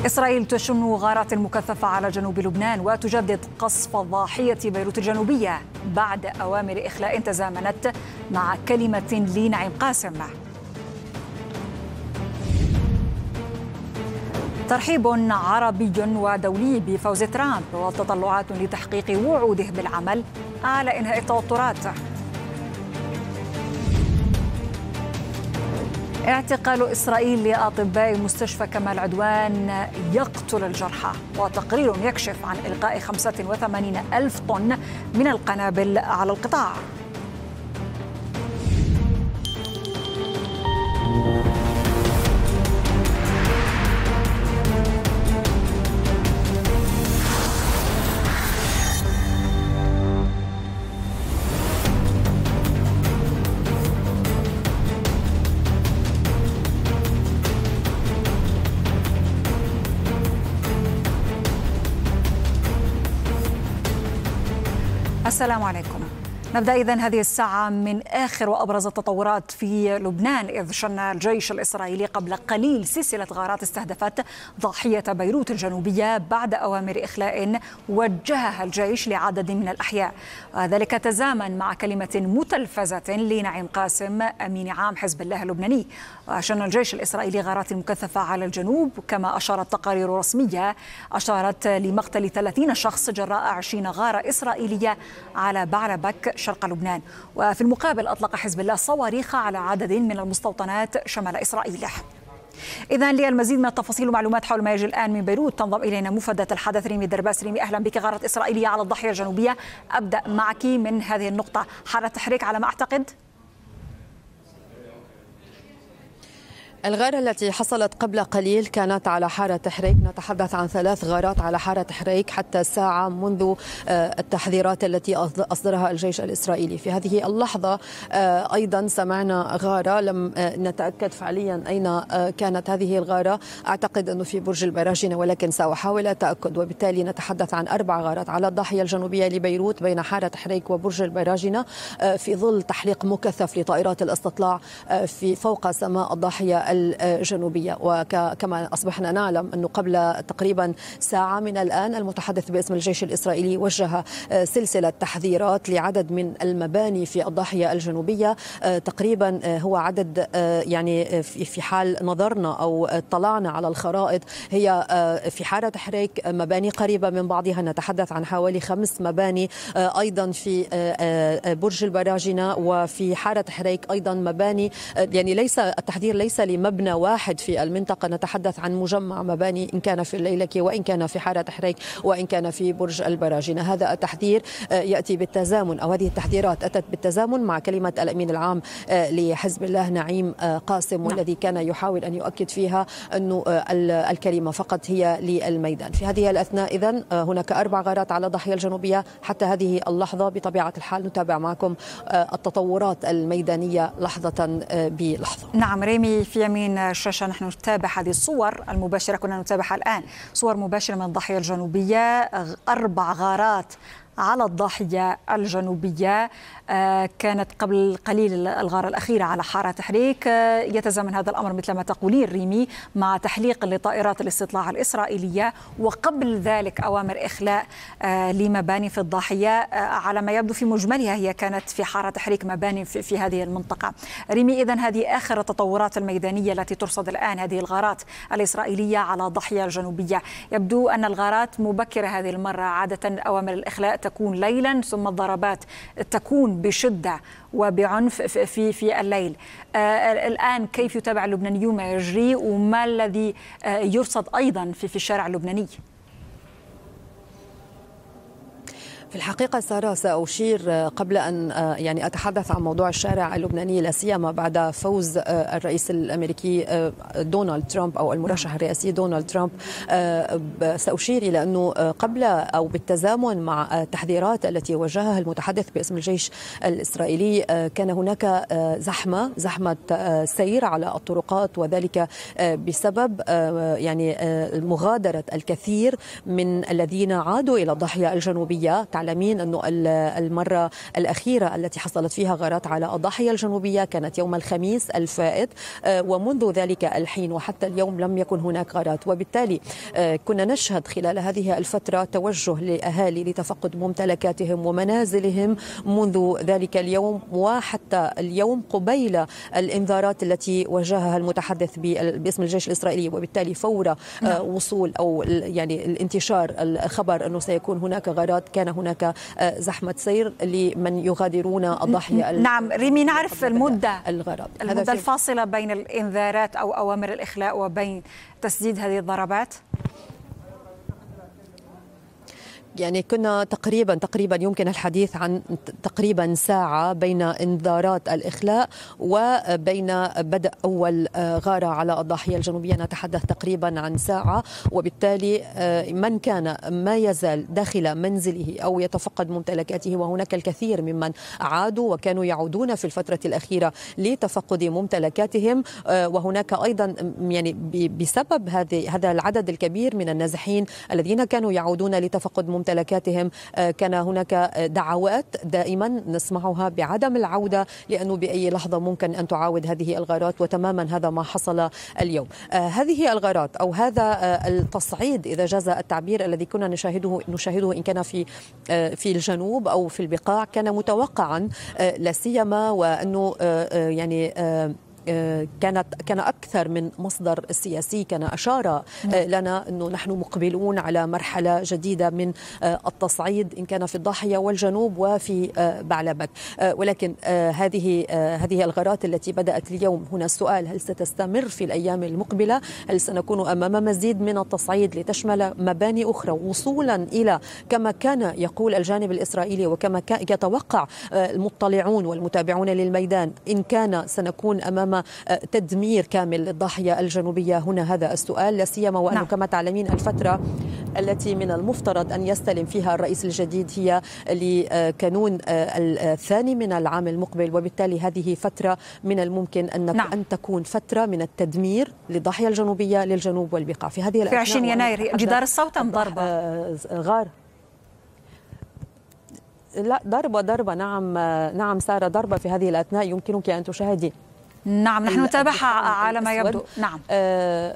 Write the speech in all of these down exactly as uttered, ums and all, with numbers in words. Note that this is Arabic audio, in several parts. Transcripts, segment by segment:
إسرائيل تشن غارات مكثفة على جنوب لبنان وتجدد قصف ضاحية بيروت الجنوبية بعد أوامر إخلاء تزامنت مع كلمة لنعيم قاسم. ترحيب عربي ودولي بفوز ترامب وتطلعات لتحقيق وعوده بالعمل على إنهاء التوترات. اعتقال إسرائيل لأطباء مستشفى كمال عدوان يقتل الجرحى، وتقرير يكشف عن إلقاء خمسة وثمانين ألف طن من القنابل على القطاع. السلام عليكم. نبدأ إذن هذه الساعة من آخر وأبرز التطورات في لبنان، إذ شن الجيش الإسرائيلي قبل قليل سلسلة غارات استهدفت ضاحية بيروت الجنوبية بعد أوامر إخلاء وجهها الجيش لعدد من الأحياء، وذلك تزامن مع كلمة متلفزة لنعيم قاسم أمين عام حزب الله اللبناني. وشن الجيش الإسرائيلي غارات مكثفة على الجنوب، كما أشارت تقارير رسمية أشارت لمقتل ثلاثين شخص جراء عشرين غارة إسرائيلية على بعلبك شرق لبنان. وفي المقابل أطلق حزب الله صواريخ على عدد من المستوطنات شمال إسرائيل. إذن للمزيد من التفاصيل ومعلومات حول ما يجري الآن من بيروت تنضم إلينا مفادة الحدث ريمي الدرباس. ريمي، أهلا بك. غارة إسرائيلية على الضاحية الجنوبية، أبدأ معك من هذه النقطة. حالة تحريك على ما أعتقد؟ الغارة التي حصلت قبل قليل كانت على حارة حريك، نتحدث عن ثلاث غارات على حارة حريك حتى الساعة منذ التحذيرات التي أصدرها الجيش الإسرائيلي. في هذه اللحظة أيضا سمعنا غارة لم نتأكد فعليا أين كانت هذه الغارة، أعتقد أنه في برج البراجنة، ولكن سأحاول التأكد. وبالتالي نتحدث عن أربع غارات على الضاحية الجنوبية لبيروت بين حارة حريك وبرج البراجنة في ظل تحليق مكثف لطائرات الاستطلاع في فوق سماء الضاحية الجنوبية. وكما أصبحنا نعلم أنه قبل تقريبا ساعة من الآن المتحدث باسم الجيش الإسرائيلي وجه سلسلة تحذيرات لعدد من المباني في الضاحية الجنوبية. تقريبا هو عدد يعني في حال نظرنا أو اطلعنا على الخرائط هي في حارة حريك مباني قريبة من بعضها، نتحدث عن حوالي خمس مباني، أيضا في برج البراجنة وفي حارة حريك أيضا مباني. يعني ليس التحذير ليس مبنى واحد في المنطقة، نتحدث عن مجمع مباني إن كان في الليلكي وإن كان في حارة حريك وإن كان في برج البراجنة. هذا التحذير يأتي بالتزامن، أو هذه التحذيرات أتت بالتزامن مع كلمة الأمين العام لحزب الله نعيم قاسم، والذي كان يحاول أن يؤكد فيها أنه الكلمة فقط هي للميدان. في هذه الأثناء إذن هناك أربع غارات على الضاحية الجنوبية حتى هذه اللحظة. بطبيعة الحال نتابع معكم التطورات الميدانية لحظة بلحظة. نعم ريمي، في يمين الشاشة نحن نتابع هذه الصور المباشرة، كنا نتابعها الآن، صور مباشرة من الضاحية الجنوبية. أربع غارات على الضاحية الجنوبية، كانت قبل قليل الغارة الأخيرة على حارة حريك. يتزامن هذا الأمر مثل ما تقولين ريمي مع تحليق لطائرات الاستطلاع الإسرائيلية، وقبل ذلك أوامر إخلاء لمباني في الضاحية. على ما يبدو في مجملها هي كانت في حارة حريك مباني في, في هذه المنطقة. ريمي، إذن هذه آخر التطورات الميدانية التي ترصد الآن، هذه الغارات الإسرائيلية على الضاحية الجنوبية. يبدو أن الغارات مبكرة هذه المرة، عادة أوامر الإخلاء تكون ليلا ثم الضربات تكون بشدة وبعنف في في الليل. آه الآن كيف يتابع اللبنانيون ما يجري، وما الذي آه يرصد أيضا في في الشارع اللبناني؟ في الحقيقة سارة سأشير قبل أن يعني أتحدث عن موضوع الشارع اللبناني، لا سيما بعد فوز الرئيس الأمريكي دونالد ترامب أو المرشح الرئاسي دونالد ترامب، سأشير إلى أنه قبل أو بالتزامن مع التحذيرات التي وجهها المتحدث باسم الجيش الإسرائيلي كان هناك زحمة زحمة سير على الطرقات، وذلك بسبب يعني مغادرة الكثير من الذين عادوا إلى الضاحية الجنوبية. تعلمين أنه المرة الأخيرة التي حصلت فيها غارات على الضاحية الجنوبية كانت يوم الخميس الفائت، ومنذ ذلك الحين وحتى اليوم لم يكن هناك غارات، وبالتالي كنا نشهد خلال هذه الفترة توجه لأهالي لتفقد ممتلكاتهم ومنازلهم منذ ذلك اليوم وحتى اليوم قبيل الإنذارات التي وجهها المتحدث باسم الجيش الإسرائيلي، وبالتالي فور وصول أو يعني الانتشار الخبر أنه سيكون هناك غارات كان هناك زحمة سير لمن يغادرون الضاحية. نعم ريمي، نعرف المدة الغارات المدة الفاصلة بين الإنذارات أو أوامر الإخلاء وبين تسديد هذه الضربات؟ يعني كنا تقريبا تقريبا يمكن الحديث عن تقريبا ساعة بين انذارات الإخلاء وبين بدء أول غارة على الضاحية الجنوبية، نتحدث تقريبا عن ساعة، وبالتالي من كان ما يزال داخل منزله أو يتفقد ممتلكاته، وهناك الكثير ممن عادوا وكانوا يعودون في الفترة الأخيرة لتفقد ممتلكاتهم، وهناك أيضا يعني بسبب هذه هذا العدد الكبير من النازحين الذين كانوا يعودون لتفقد ممتلكاتهم ممتلكاتهم كان هناك دعوات دائما نسمعها بعدم العودة، لأنه بأي لحظة ممكن أن تعاود هذه الغارات، وتماما هذا ما حصل اليوم. هذه الغارات أو هذا التصعيد إذا جاز التعبير الذي كنا نشاهده نشاهده إن كان في في الجنوب أو في البقاع كان متوقعا، لا سيما وأنه يعني كانت كان أكثر من مصدر سياسي كان أشار لنا أنه نحن مقبلون على مرحلة جديدة من التصعيد إن كان في الضاحية والجنوب وفي بعلبك، ولكن هذه هذه الغارات التي بدأت اليوم، هنا السؤال: هل ستستمر في الأيام المقبلة؟ هل سنكون أمام مزيد من التصعيد لتشمل مباني أخرى وصولا إلى كما كان يقول الجانب الإسرائيلي وكما يتوقع المطلعون والمتابعون للميدان، إن كان سنكون أمام تدمير كامل للضاحية الجنوبية؟ هنا هذا السؤال، لا سيما وأنه كما تعلمين الفترة التي من المفترض أن يستلم فيها الرئيس الجديد هي لكانون الثاني من العام المقبل، وبالتالي هذه فترة من الممكن أن نعم. أن تكون فترة من التدمير للضاحية الجنوبية للجنوب والبقاع في هذه في عشرين يناير. جدار الصوت أم ضربة؟ غار لا ضربة ضربة نعم نعم سارة، ضربة في هذه الأثناء يمكنك أن تشاهدي. نعم نحن نتابعها على ما يبدو. نعم آه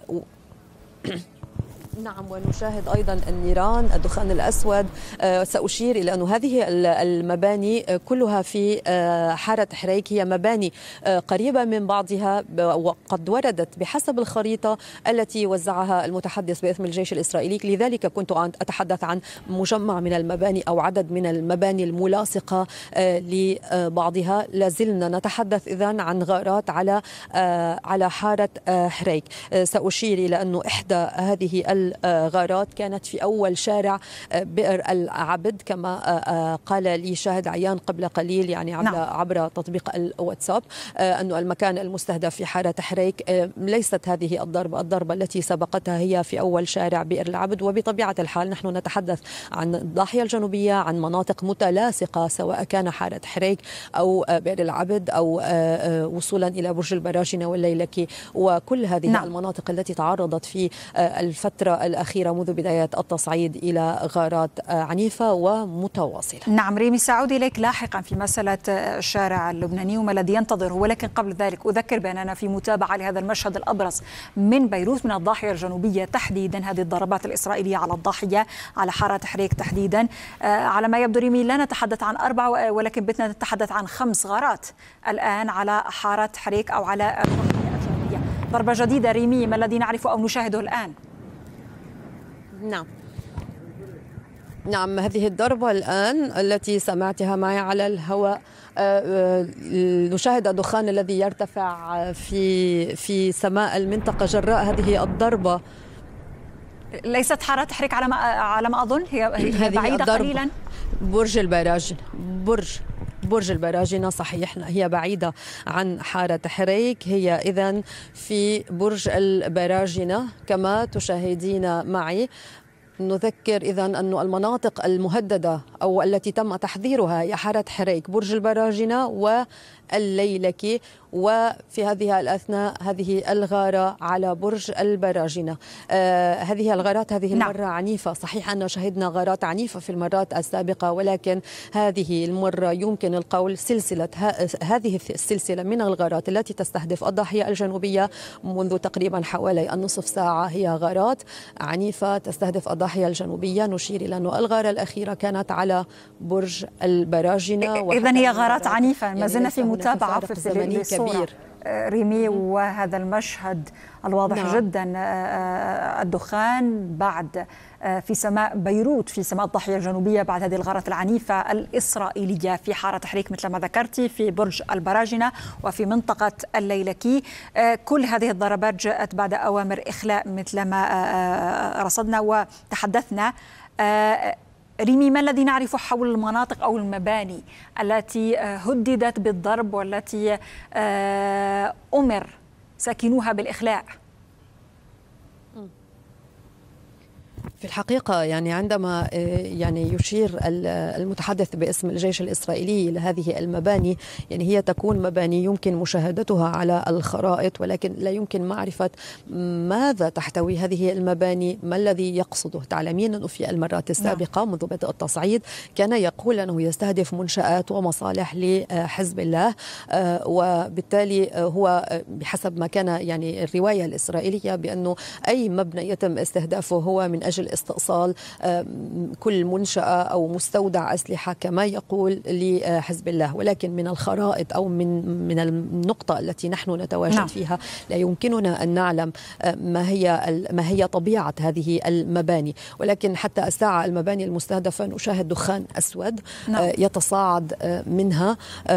نعم ونشاهد أيضا النيران، الدخان الأسود. أه سأشير إلى أن هذه المباني كلها في أه حارة حريك هي مباني أه قريبة من بعضها، وقد وردت بحسب الخريطة التي وزعها المتحدث باسم الجيش الإسرائيلي، لذلك كنت أتحدث عن مجمع من المباني أو عدد من المباني الملاصقة أه لبعضها. لازلنا نتحدث إذن عن غارات على أه على حارة أه حريك. أه سأشير إلى أنه إحدى هذه الغارات كانت في أول شارع بئر العبد، كما قال لي شاهد عيان قبل قليل يعني عبر, نعم. عبر تطبيق الواتساب أنه المكان المستهدف في حارة حريك ليست هذه الضربة الضربة التي سبقتها هي في أول شارع بئر العبد. وبطبيعة الحال نحن نتحدث عن الضاحية الجنوبية، عن مناطق متلاصقة سواء كان حارة حريك أو بئر العبد أو وصولا إلى برج البراجنة والليلكي وكل هذه نعم. المناطق التي تعرضت في الفترة الأخيرة منذ بداية التصعيد إلى غارات عنيفة ومتواصلة. نعم ريمي، سأعود إليك لاحقا في مسألة الشارع اللبناني وما الذي ينتظره، ولكن قبل ذلك أذكر بأننا في متابعة لهذا المشهد الأبرز من بيروت من الضاحية الجنوبية تحديدا، هذه الضربات الإسرائيلية على الضاحية على حارة حريك تحديدا. على ما يبدو ريمي لا نتحدث عن أربعة ولكن بدنا نتحدث عن خمس غارات الآن على حارة حريك أو على الضاحية الجنوبية. ضربة جديدة ريمي، ما الذي نعرفه أو نشاهده الآن؟ نعم نعم هذه الضربة الآن التي سمعتها معي على الهواء، نشاهد الدخان الذي يرتفع في في سماء المنطقة جراء هذه الضربة. ليست حارة حريك على ما على ما أظن، هي هي بعيدة قليلا. برج البراجن برج برج البراجنة صحيح، هي بعيدة عن حارة حريك، هي إذن في برج البراجنة كما تشاهدين معي. نذكر إذن أن المناطق المهددة أو التي تم تحذيرها هي حارة حريك، برج البراجنة الليلكي، وفي هذه الأثناء هذه الغارة على برج البراجنة. آه هذه الغارات هذه المرة نعم. عنيفة. صحيح أن شهدنا غارات عنيفة في المرات السابقة، ولكن هذه المرة يمكن القول سلسلة هذه السلسلة من الغارات التي تستهدف الضاحية الجنوبية منذ تقريبا حوالي النصف ساعة هي غارات عنيفة تستهدف الضاحية الجنوبية. نشير إلى أن الغارة الأخيرة كانت على برج البراجنة. إذن هي غارات عنيفة. ما زلنا في متابعة في الصورة ريمي، وهذا المشهد الواضح نعم. جدا، الدخان بعد في سماء بيروت، في سماء الضاحية الجنوبية بعد هذه الغارات العنيفة الإسرائيلية في حارة تحريك مثل ما ذكرتي في برج البراجنة وفي منطقة الليلكي. كل هذه الضربات جاءت بعد أوامر إخلاء مثل ما رصدنا وتحدثنا. ريمي، ما الذي نعرفه حول المناطق أو المباني التي هددت بالضرب والتي أمر ساكنوها بالإخلاء؟ في الحقيقة يعني عندما يعني يشير المتحدث باسم الجيش الإسرائيلي إلى هذه المباني، يعني هي تكون مباني يمكن مشاهدتها على الخرائط، ولكن لا يمكن معرفة ماذا تحتوي هذه المباني، ما الذي يقصده. تعلمين أنه في المرات السابقة منذ بدء التصعيد كان يقول أنه يستهدف منشآت ومصالح لحزب الله، وبالتالي هو بحسب ما كان يعني الرواية الإسرائيلية بأنه أي مبنى يتم استهدافه هو من أجل استئصال كل منشأة أو مستودع أسلحة كما يقول لحزب الله. ولكن من الخرائط أو من من النقطة التي نحن نتواجد نعم. فيها لا يمكننا أن نعلم ما هي ما هي طبيعة هذه المباني. ولكن حتى الساعة المباني المستهدفة نشاهد دخان أسود نعم. يتصاعد منها.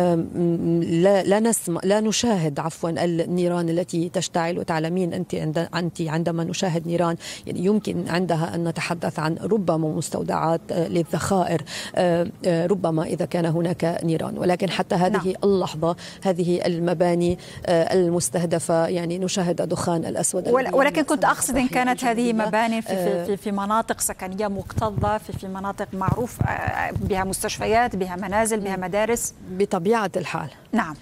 لا لا نسمع لا نشاهد عفوا النيران التي تشتعل. وتعلمين أنت أنت عندما نشاهد نيران يعني يمكن عندها أن نتحدث عن ربما مستودعات للذخائر، ربما إذا كان هناك نيران. ولكن حتى هذه نعم. اللحظة هذه المباني المستهدفة يعني نشاهد الدخان الأسود. ولكن كنت أقصد إن كانت هذه مباني في, في, في مناطق سكنية مكتظة، في, في مناطق معروف بها مستشفيات، بها منازل، بها مدارس. بطبيعة الحال نعم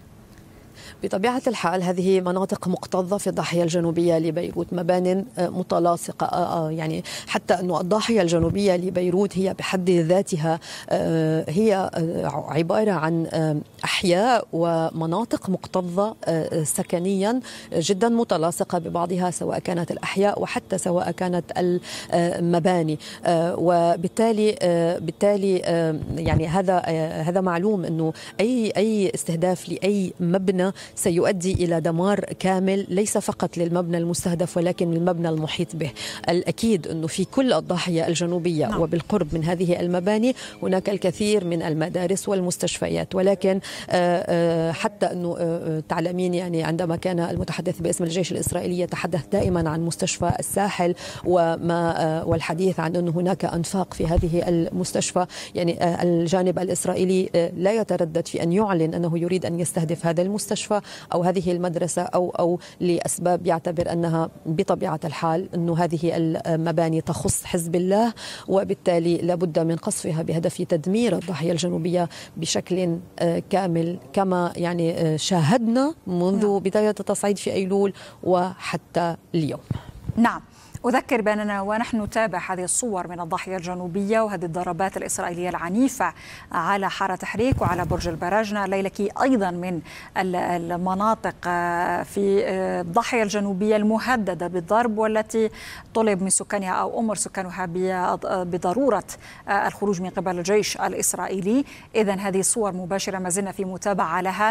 بطبيعة الحال هذه مناطق مكتظة في الضاحية الجنوبية لبيروت، مبان متلاصقة. يعني حتى أن الضاحية الجنوبية لبيروت هي بحد ذاتها هي عبارة عن أحياء ومناطق مكتظة سكنيا جدا متلاصقة ببعضها، سواء كانت الأحياء وحتى سواء كانت المباني. وبالتالي بالتالي يعني هذا هذا معلوم أنه أي أي استهداف لأي مبنى سيؤدي إلى دمار كامل، ليس فقط للمبنى المستهدف ولكن للمبنى المحيط به. الأكيد أنه في كل الضاحية الجنوبية نعم. وبالقرب من هذه المباني هناك الكثير من المدارس والمستشفيات. ولكن حتى أنه تعلمين يعني عندما كان المتحدث باسم الجيش الإسرائيلي يتحدث دائما عن مستشفى الساحل وما والحديث عن أنه هناك أنفاق في هذه المستشفى، يعني الجانب الإسرائيلي لا يتردد في أن يعلن أنه يريد أن يستهدف هذا المستشفى أو هذه المدرسة أو أو لأسباب يعتبر أنها بطبيعة الحال أنه هذه المباني تخص حزب الله، وبالتالي لابد من قصفها بهدف تدمير الضاحية الجنوبية بشكل كامل كما يعني شاهدنا منذ بداية التصعيد في أيلول وحتى اليوم. نعم، أذكر بأننا ونحن نتابع هذه الصور من الضاحية الجنوبية وهذه الضربات الإسرائيلية العنيفة على حارة تحريك وعلى برج البراجنة. الليلكي أيضا من المناطق في الضاحية الجنوبية المهددة بالضرب والتي طلب من سكانها أو أمر سكانها بضرورة الخروج من قبل الجيش الإسرائيلي. إذن هذه الصور مباشرة ما زلنا في متابعة لها.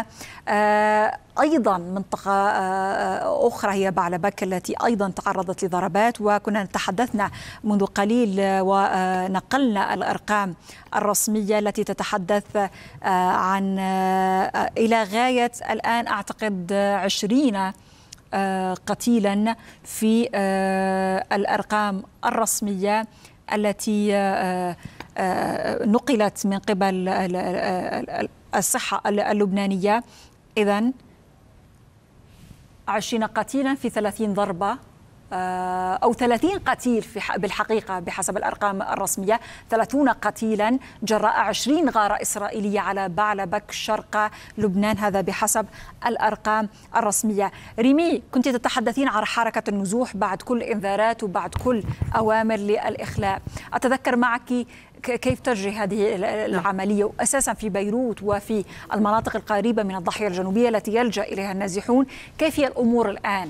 أيضا منطقة أخرى هي بعلبك التي أيضا تعرضت لضربات، وكنا تحدثنا منذ قليل ونقلنا الأرقام الرسمية التي تتحدث عن إلى غاية الآن أعتقد عشرين قتيلا في الأرقام الرسمية التي نقلت من قبل الصحة اللبنانية. إذن عشرين قتيلا في ثلاثين ضربة أو ثلاثين قتيل في بالحقيقة بحسب الأرقام الرسمية، ثلاثين قتيلا جراء عشرين غارة إسرائيلية على بعلبك شرق لبنان، هذا بحسب الأرقام الرسمية. ريمي، كنت تتحدثين عن حركة النزوح بعد كل إنذارات وبعد كل أوامر للإخلاء. أتذكر معك كيف تجري هذه العملية أساسا في بيروت وفي المناطق القريبة من الضاحية الجنوبية التي يلجأ إليها النازحون. كيف هي الأمور الآن؟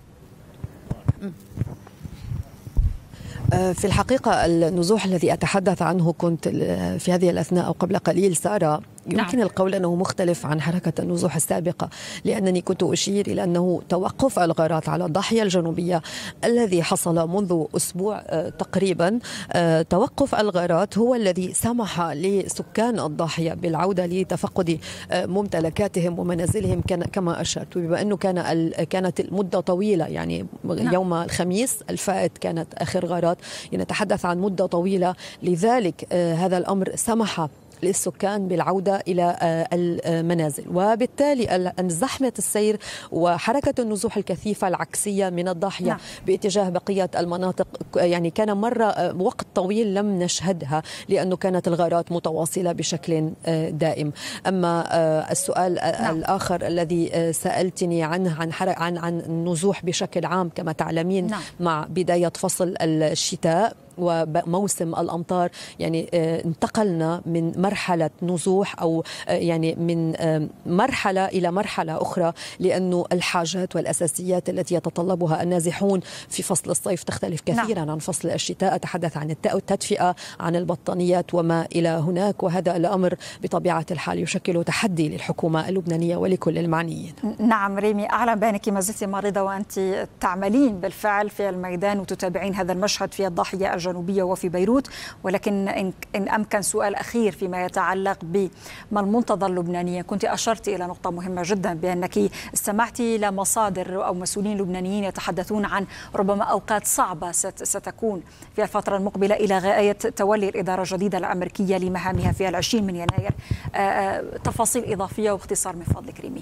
في الحقيقة النزوح الذي أتحدث عنه كنت في هذه الأثناء أو قبل قليل سارة يمكن نعم. القول أنه مختلف عن حركة النزوح السابقة، لأنني كنت أشير إلى أنه توقف الغارات على الضاحية الجنوبية الذي حصل منذ أسبوع تقريبا، توقف الغارات هو الذي سمح لسكان الضاحية بالعودة لتفقد ممتلكاتهم ومنازلهم كما أشرت، وبما أنه كان كانت المدة طويلة، يعني نعم. يوم الخميس الفائت كانت آخر غارات، نتحدث عن مدة طويلة، لذلك هذا الأمر سمح للسكان بالعودة إلى المنازل، وبالتالي زحمة السير وحركة النزوح الكثيفة العكسية من الضاحية نعم. باتجاه بقية المناطق يعني كان مرة وقت طويل لم نشهدها، لأنه كانت الغارات متواصلة بشكل دائم. أما السؤال نعم. الآخر الذي سألتني عنه عن عن عن النزوح بشكل عام، كما تعلمين نعم. مع بداية فصل الشتاء وموسم الأمطار، يعني انتقلنا من مرحلة نزوح أو يعني من مرحلة إلى مرحلة أخرى، لأنه الحاجات والأساسيات التي يتطلبها النازحون في فصل الصيف تختلف كثيرا نعم. عن فصل الشتاء. أتحدث عن التدفئة، عن البطانيات وما إلى هناك، وهذا الأمر بطبيعة الحال يشكل تحدي للحكومة اللبنانية ولكل المعنيين. نعم ريمي، أعلم بأنك ما زلت مريضة وأنت تعملين بالفعل في الميدان وتتابعين هذا المشهد في الضاحية الجنوبية وفي بيروت، ولكن إن أمكن سؤال أخير فيما يتعلق بما المنتظر لبنانيا. كنت أشرت إلى نقطة مهمة جدا بأنك استمعت إلى مصادر أو مسؤولين لبنانيين يتحدثون عن ربما أوقات صعبة ستكون في الفترة المقبلة إلى غاية تولي الإدارة الجديدة الأمريكية لمهامها في العشرين من يناير. تفاصيل إضافية واختصار من فضلك ريمي.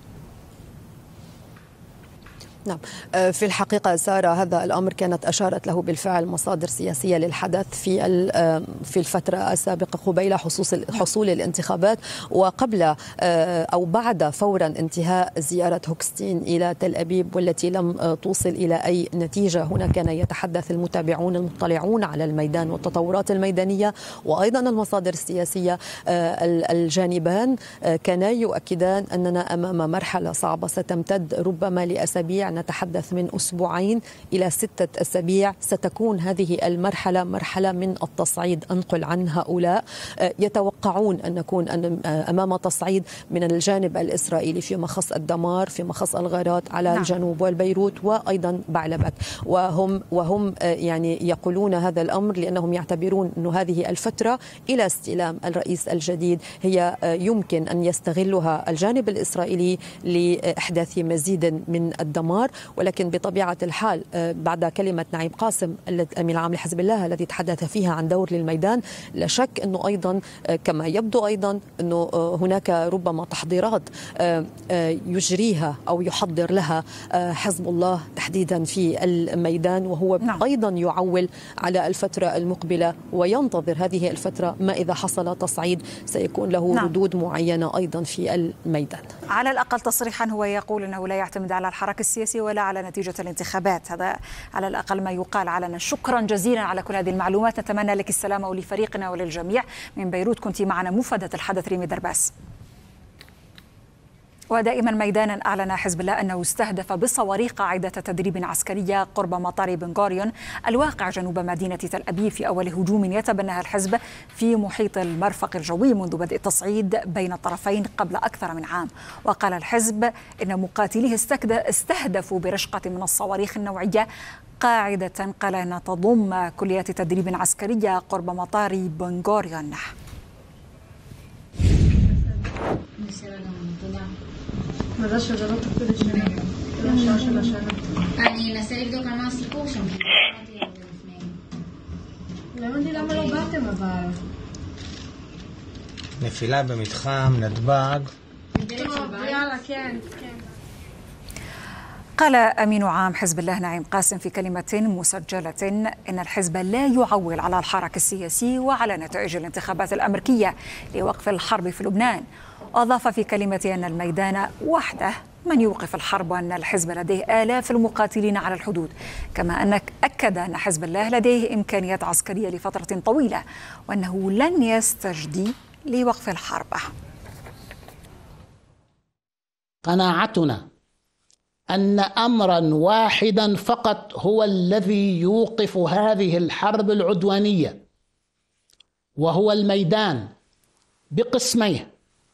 نعم، في الحقيقة سارة هذا الأمر كانت أشارت له بالفعل مصادر سياسية للحدث في في الفترة السابقة قبيل حصول الانتخابات وقبل أو بعد فورا انتهاء زيارة هوكستين إلى تل أبيب، والتي لم توصل إلى أي نتيجة. هنا كان يتحدث المتابعون المطلعون على الميدان والتطورات الميدانية وأيضا المصادر السياسية، الجانبان كانا يؤكدان أننا أمام مرحلة صعبة ستمتد ربما لأسابيع، نتحدث من أسبوعين إلى ستة أسابيع. ستكون هذه المرحلة مرحلة من التصعيد. أنقل عن هؤلاء يتوقعون أن نكون أمام تصعيد من الجانب الإسرائيلي فيما يخص الدمار، فيما يخص الغارات على نعم. الجنوب والبيروت وأيضا بعلبك، وهم وهم يعني يقولون هذا الأمر لأنهم يعتبرون أن هذه الفترة إلى استلام الرئيس الجديد هي يمكن أن يستغلها الجانب الإسرائيلي لإحداث مزيد من الدمار. ولكن بطبيعة الحال بعد كلمة نعيم قاسم الأمين العام لحزب الله الذي تحدث فيها عن دور للميدان، لا شك أنه أيضا كما يبدو أيضا أنه هناك ربما تحضيرات يجريها أو يحضر لها حزب الله تحديدا في الميدان، وهو نعم. أيضا يعول على الفترة المقبلة وينتظر هذه الفترة. ما إذا حصل تصعيد سيكون له نعم. ردود معينة أيضا في الميدان. على الأقل تصريحا هو يقول أنه لا يعتمد على الحركة السياسية ولا على نتيجة الانتخابات، هذا على الأقل ما يقال علنا. شكرا جزيلا على كل هذه المعلومات، نتمنى لك السلامة ولفريقنا وللجميع. من بيروت كنت معنا مفادة الحدث ريمي درباس. ودائما ميدانا، أعلن حزب الله أنه استهدف بصواريخ قاعدة تدريب عسكرية قرب مطار بن غوريون الواقع جنوب مدينة تل أبيب في أول هجوم يتبناها الحزب في محيط المرفق الجوي منذ بدء التصعيد بين الطرفين قبل أكثر من عام. وقال الحزب إن مقاتليه استهدفوا برشقة من الصواريخ النوعية قاعدة قال أنها تضم كليات تدريب عسكرية قرب مطار بن غوريون. אני אנסה לבדוק על מה הסיפור שם. לא הבנתי למה לא באתם אבל. נפילה במתחם נתב"ג. טוב, יאללה, כן, כן. قال أمين عام حزب الله نعيم قاسم في كلمة مسجلة إن الحزب لا يعول على الحراك السياسي وعلى نتائج الانتخابات الأمريكية لوقف الحرب في لبنان. أضاف في كلمة أن الميدان وحده من يوقف الحرب وأن الحزب لديه آلاف المقاتلين على الحدود، كما أن أكد أن حزب الله لديه إمكانيات عسكرية لفترة طويلة وأنه لن يستجدي لوقف الحرب. قناعتنا أن أمرا واحدا فقط هو الذي يوقف هذه الحرب العدوانية، وهو الميدان بقسميه: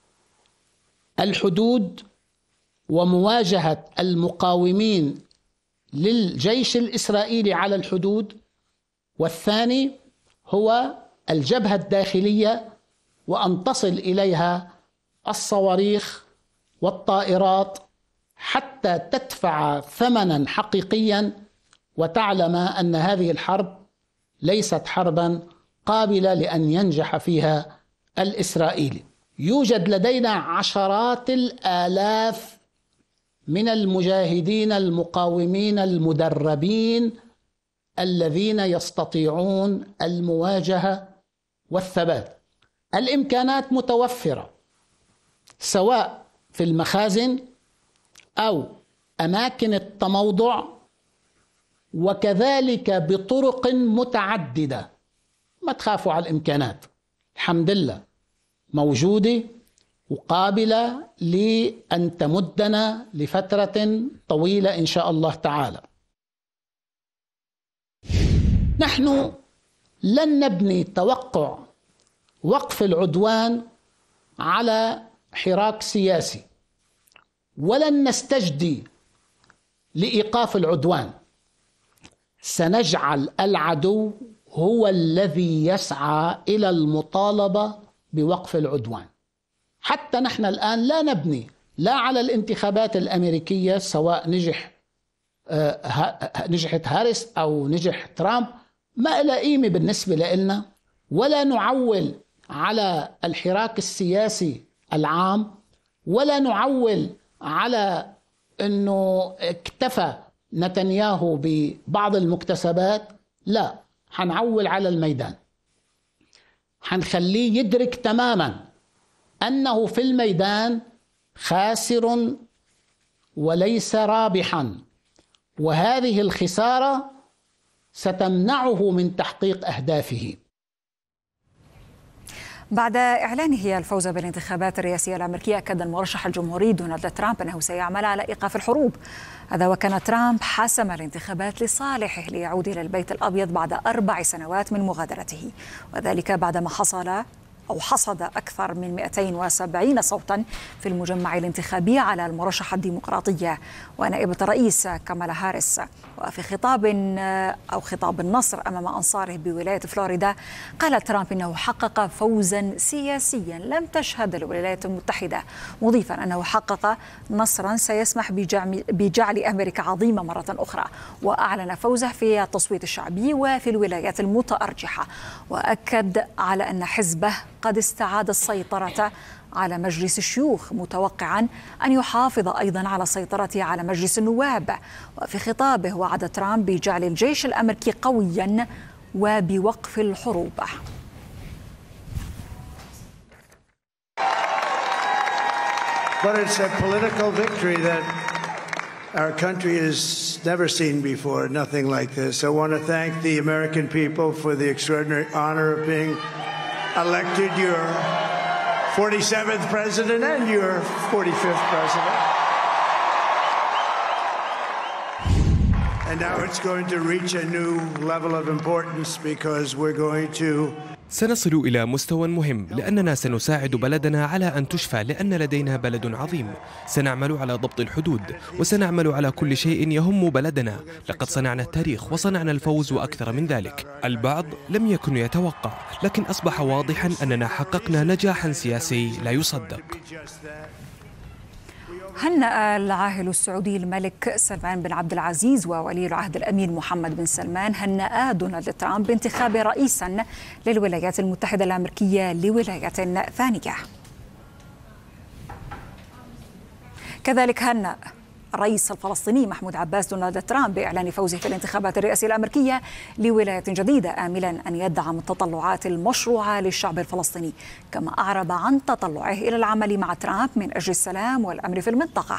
الحدود ومواجهة المقاومين للجيش الإسرائيلي على الحدود، والثاني هو الجبهة الداخلية وأن تصل إليها الصواريخ والطائرات حتى تدفع ثمنا حقيقيا وتعلم أن هذه الحرب ليست حربا قابلة لأن ينجح فيها الإسرائيلي. يوجد لدينا عشرات الآلاف من المجاهدين المقاومين المدربين الذين يستطيعون المواجهة والثبات. الإمكانات متوفرة سواء في المخازن أو أماكن التموضع، وكذلك بطرق متعددة. ما تخافوا على الإمكانات، الحمد لله موجودة وقابلة لأن تمدنا لفترة طويلة إن شاء الله تعالى. نحن لن نبني توقع وقف العدوان على حراك سياسي، ولن نستجدي لإيقاف العدوان. سنجعل العدو هو الذي يسعى إلى المطالبة بوقف العدوان. حتى نحن الآن لا نبني لا على الانتخابات الأمريكية سواء نجح نجحت هاريس أو نجح ترامب، ما إلى قيمة بالنسبة لنا، ولا نعول على الحراك السياسي العام، ولا نعول على أنه اكتفى نتنياهو ببعض المكتسبات. لا، حنعول على الميدان، حنخليه يدرك تماما أنه في الميدان خاسر وليس رابحا، وهذه الخسارة ستمنعه من تحقيق أهدافه. بعد إعلانه الفوز بالانتخابات الرئاسية الأمريكية، أكد المرشح الجمهوري دونالد ترامب أنه سيعمل على إيقاف الحروب. هذا وكان ترامب حسم الانتخابات لصالحه ليعود إلى البيت الأبيض بعد أربع سنوات من مغادرته، وذلك بعدما حصل أو حصد أكثر من مئتين وسبعين صوتا في المجمع الانتخابي على المرشحة الديمقراطية ونائبة الرئيس كامالا هاريس. وفي خطاب أو خطاب النصر أمام أنصاره بولاية فلوريدا، قال ترامب إنه حقق فوزا سياسيا لم تشهد الولايات المتحدة، مضيفا أنه حقق نصرا سيسمح بجعل أمريكا عظيمة مرة أخرى، وأعلن فوزه في التصويت الشعبي وفي الولايات المتأرجحة، وأكد على أن حزبه قد استعاد السيطرة على مجلس الشيوخ، متوقعا أن يحافظ أيضا على سيطرته على مجلس النواب. وفي خطابه وعد ترامب بجعل الجيش الأمريكي قويا وبوقف الحروب. But it's a political victory that our country has never seen before, nothing like this. I want to thank the American people for the extraordinary honor of being elected your forty-seventh president and your forty-fifth president. And now it's going to reach a new level of importance because we're going to سنصل إلى مستوى مهم لأننا سنساعد بلدنا على أن تشفى، لأن لدينا بلد عظيم. سنعمل على ضبط الحدود وسنعمل على كل شيء يهم بلدنا. لقد صنعنا التاريخ وصنعنا الفوز وأكثر من ذلك. البعض لم يكن يتوقع، لكن أصبح واضحا أننا حققنا نجاحا سياسي لا يصدق. هنأ العاهل السعودي الملك سلمان بن عبد العزيز وولي العهد الأمير محمد بن سلمان هنأ دونالد ترامب بانتخابه رئيسا للولايات المتحدة الأمريكية لولاية ثانية. كذلك هنأ الرئيس الفلسطيني محمود عباس دونالد ترامب بإعلان فوزه في الانتخابات الرئاسية الأمريكية لولاية جديدة، آملا أن يدعم التطلعات المشروعة للشعب الفلسطيني، كما أعرب عن تطلعه إلى العمل مع ترامب من أجل السلام والأمن في المنطقة.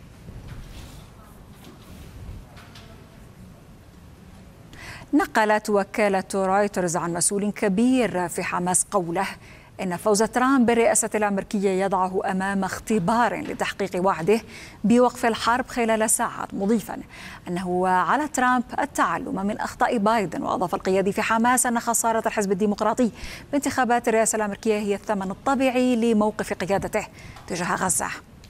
نقلت وكالة رويترز عن مسؤول كبير في حماس قوله إن فوز ترامب بالرئاسة الأمريكية يضعه أمام اختبار لتحقيق وعده بوقف الحرب خلال ساعات، مضيفا أنه على ترامب التعلم من أخطاء بايدن. وأضاف القيادي في حماس أن خسارة الحزب الديمقراطي بانتخابات الرئاسة الأمريكية هي الثمن الطبيعي لموقف قيادته تجاه غزة.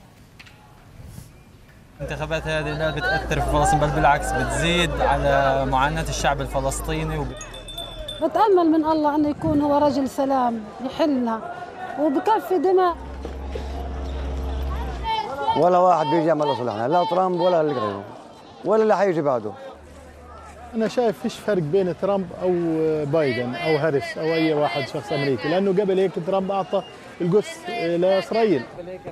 الانتخابات هذه لا بتأثر في فلسطين، بل بالعكس بتزيد على معاناة الشعب الفلسطيني. وب... بتأمل من الله أنه يكون هو رجل سلام يحلنا وبكفي دماء. ولا واحد بيجي يعمل صلحنا، لا ترامب ولا اللي غيره ولا اللي حيجي بعده. أنا شايف فيش فرق بين ترامب أو بايدن أو هاريس أو أي واحد شخص أمريكي، لأنه قبل هيك ترامب أعطى القدس لإسرائيل.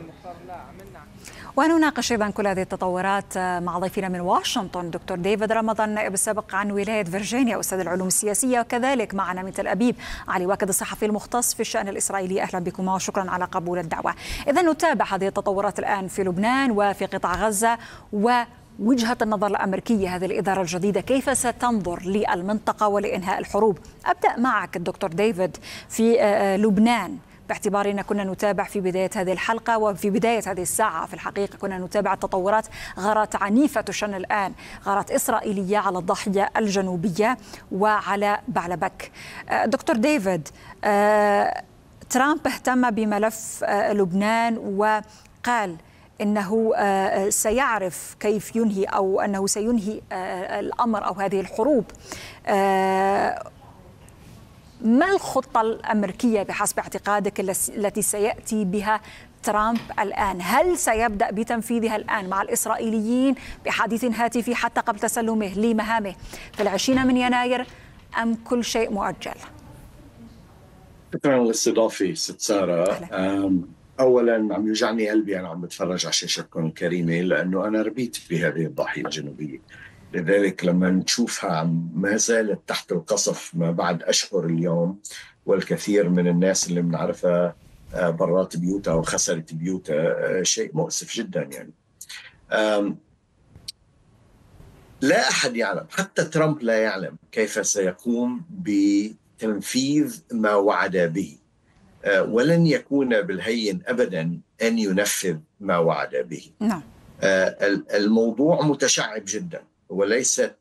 ونناقش أيضا كل هذه التطورات مع ضيفنا من واشنطن دكتور ديفيد رمضان، نائب السابق عن ولاية فيرجينيا أستاذ العلوم السياسية، وكذلك معنا من تل أبيب علي واكد الصحفي المختص في الشأن الإسرائيلي. أهلا بكما وشكرا على قبول الدعوة. إذا نتابع هذه التطورات الآن في لبنان وفي قطاع غزة ووجهة النظر الأمريكية، هذه الإدارة الجديدة كيف ستنظر للمنطقة ولإنهاء الحروب. أبدأ معك الدكتور ديفيد في لبنان، باعتبار أن كنا نتابع في بداية هذه الحلقة وفي بداية هذه الساعة في الحقيقة كنا نتابع التطورات، غارات عنيفة تشن الآن، غارات إسرائيلية على الضاحية الجنوبية وعلى بعلبك. دكتور ديفيد، ترامب اهتم بملف لبنان وقال إنه سيعرف كيف ينهي أو أنه سينهي الأمر أو هذه الحروب. ما الخطة الأمريكية بحسب اعتقادك التي سيأتي بها ترامب الآن؟ هل سيبدأ بتنفيذها الآن مع الإسرائيليين بحديث هاتفي حتى قبل تسلمه لمهامه في العشرين من يناير، أم كل شيء مؤجل؟ شكرا للاستضافة ست سارة. أولا عم يوجعني قلبي أنا عم بتفرج على شاشتكم الكريمة، لأنه أنا ربيت بهذه الضاحية الجنوبية، لذلك لما نشوفها ما زالت تحت القصف ما بعد أشهر اليوم، والكثير من الناس اللي بنعرفها برات بيوتها وخسرت بيوتها، شيء مؤسف جدا. يعني لا أحد يعلم، حتى ترامب لا يعلم كيف سيقوم بتنفيذ ما وعد به، ولن يكون بالهين أبدا أن ينفذ ما وعد به. نعم. الموضوع متشعب جدا، وليست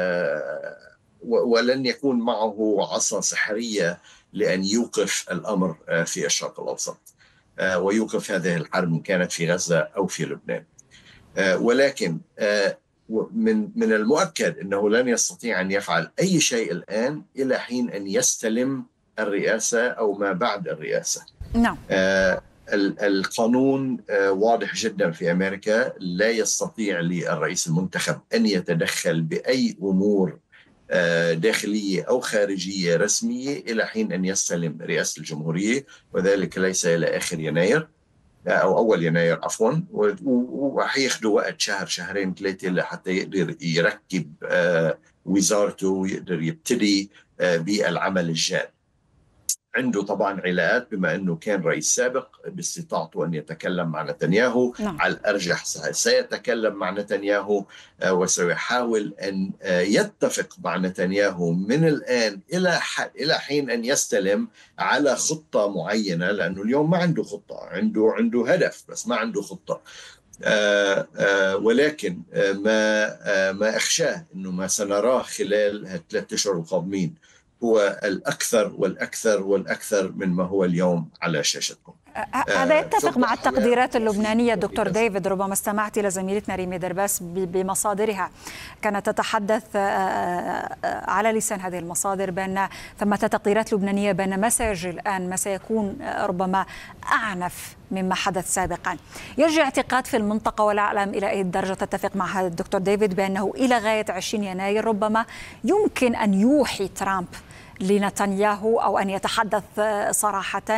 ولن يكون معه عصا سحرية لأن يوقف الأمر في الشرق الأوسط ويوقف هذه الحرب إن كانت في غزة أو في لبنان. ولكن من من المؤكد أنه لن يستطيع أن يفعل أي شيء الآن إلى حين أن يستلم الرئاسة أو ما بعد الرئاسة. نعم. القانون واضح جدا في أمريكا، لا يستطيع للرئيس المنتخب أن يتدخل بأي أمور داخلية أو خارجية رسمية إلى حين أن يستلم رئاسة الجمهورية، وذلك ليس إلى آخر يناير أو أول يناير عفوا، وحياخدوا وقت شهر شهرين ثلاثة لحتى يقدر يركب وزارته ويقدر يبتدي بالعمل الجاد. عنده طبعا علاقات، بما أنه كان رئيس سابق باستطاعته أن يتكلم مع نتنياهو. نعم. على الأرجح سيتكلم مع نتنياهو وسيحاول أن يتفق مع نتنياهو من الآن إلى إلى حين أن يستلم على خطة معينة، لأنه اليوم ما عنده خطة، عنده عنده هدف بس ما عنده خطة. آه آه ولكن آه ما آه ما أخشاه أنه ما سنراه خلال الثلاث أشهر القادمين هو الأكثر والأكثر والأكثر من ما هو اليوم على شاشتكم. هذا يتفق مع التقديرات اللبنانية دكتور ديفيد. ربما استمعت إلى زميلتنا ريمي درباس بمصادرها كانت تتحدث على لسان هذه المصادر بأن ثمة تقديرات لبنانية بأن ما سيجري الآن ما سيكون ربما أعنف مما حدث سابقا. يرجع اعتقاد في المنطقة ولا أعلم إلى أي درجة تتفق مع هذا الدكتور ديفيد بأنه إلى غاية عشرين يناير ربما يمكن أن يوحي ترامب لنتنياهو أو أن يتحدث صراحة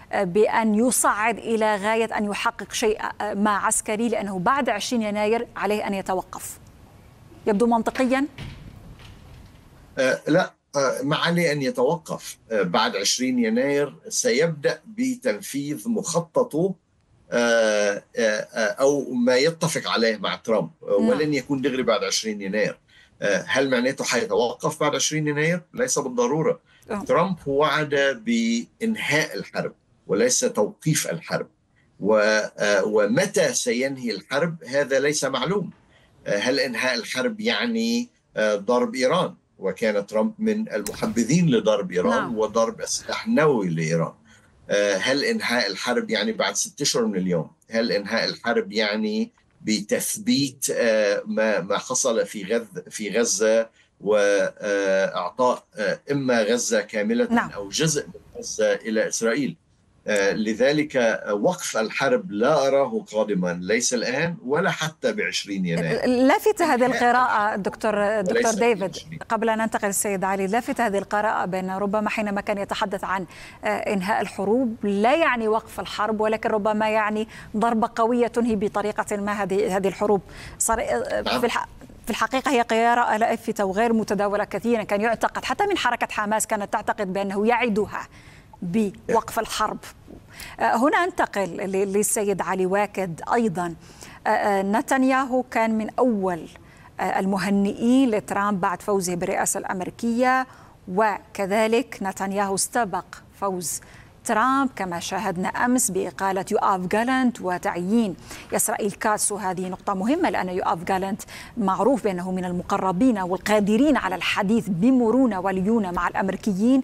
بأن يصعد إلى غاية أن يحقق شيء ما عسكري، لأنه بعد عشرين يناير عليه أن يتوقف؟ يبدو منطقيا؟ آه لا آه ما عليه أن يتوقف. آه بعد عشرين يناير سيبدأ بتنفيذ مخططه آه آه أو ما يتفق عليه مع ترامب، آه ولن يكون دغري بعد عشرين يناير. آه هل معناته حيتوقف بعد عشرين يناير؟ ليس بالضرورة. أوه. ترامب وعد بإنهاء الحرب وليس توقيف الحرب، ومتى سينهي الحرب هذا ليس معلوم. هل إنهاء الحرب يعني ضرب إيران؟ وكان ترامب من المحبذين لضرب إيران نعم. وضرب السلاح النووي لإيران. هل إنهاء الحرب يعني بعد ستة أشهر من اليوم؟ هل إنهاء الحرب يعني بتثبيت ما ما حصل في غزة في غزة وإعطاء إما غزة كاملة نعم. أو جزء من غزة إلى إسرائيل؟ لذلك وقف الحرب لا أراه قادما، ليس الآن ولا حتى بعشرين يناير. لافت هذه القراءة دكتور دكتور ديفيد قبل أن ننتقل السيد علي، لافت هذه القراءة بأن ربما حينما كان يتحدث عن إنهاء الحروب لا يعني وقف الحرب، ولكن ربما يعني ضربة قوية تنهي بطريقة ما هذه هذه الحروب. صار في الحق في الحقيقة هي قراءة لافتة وغير متداولة كثيرا. كان يعتقد حتى من حركة حماس كانت تعتقد بأنه يعدها بوقف الحرب. هنا انتقل للسيد علي واكد. أيضا نتنياهو كان من أول المهنئين لترامب بعد فوزه بالرئاسة الأمريكية، وكذلك نتنياهو استبق فوز ترامب كما شاهدنا أمس بإقالة يوآف جالانت وتعيين إسرائيل كاتس. وهذه نقطة مهمة لأن يوآف جالانت معروف بأنه من المقربين والقادرين على الحديث بمرونة وليونة مع الأمريكيين.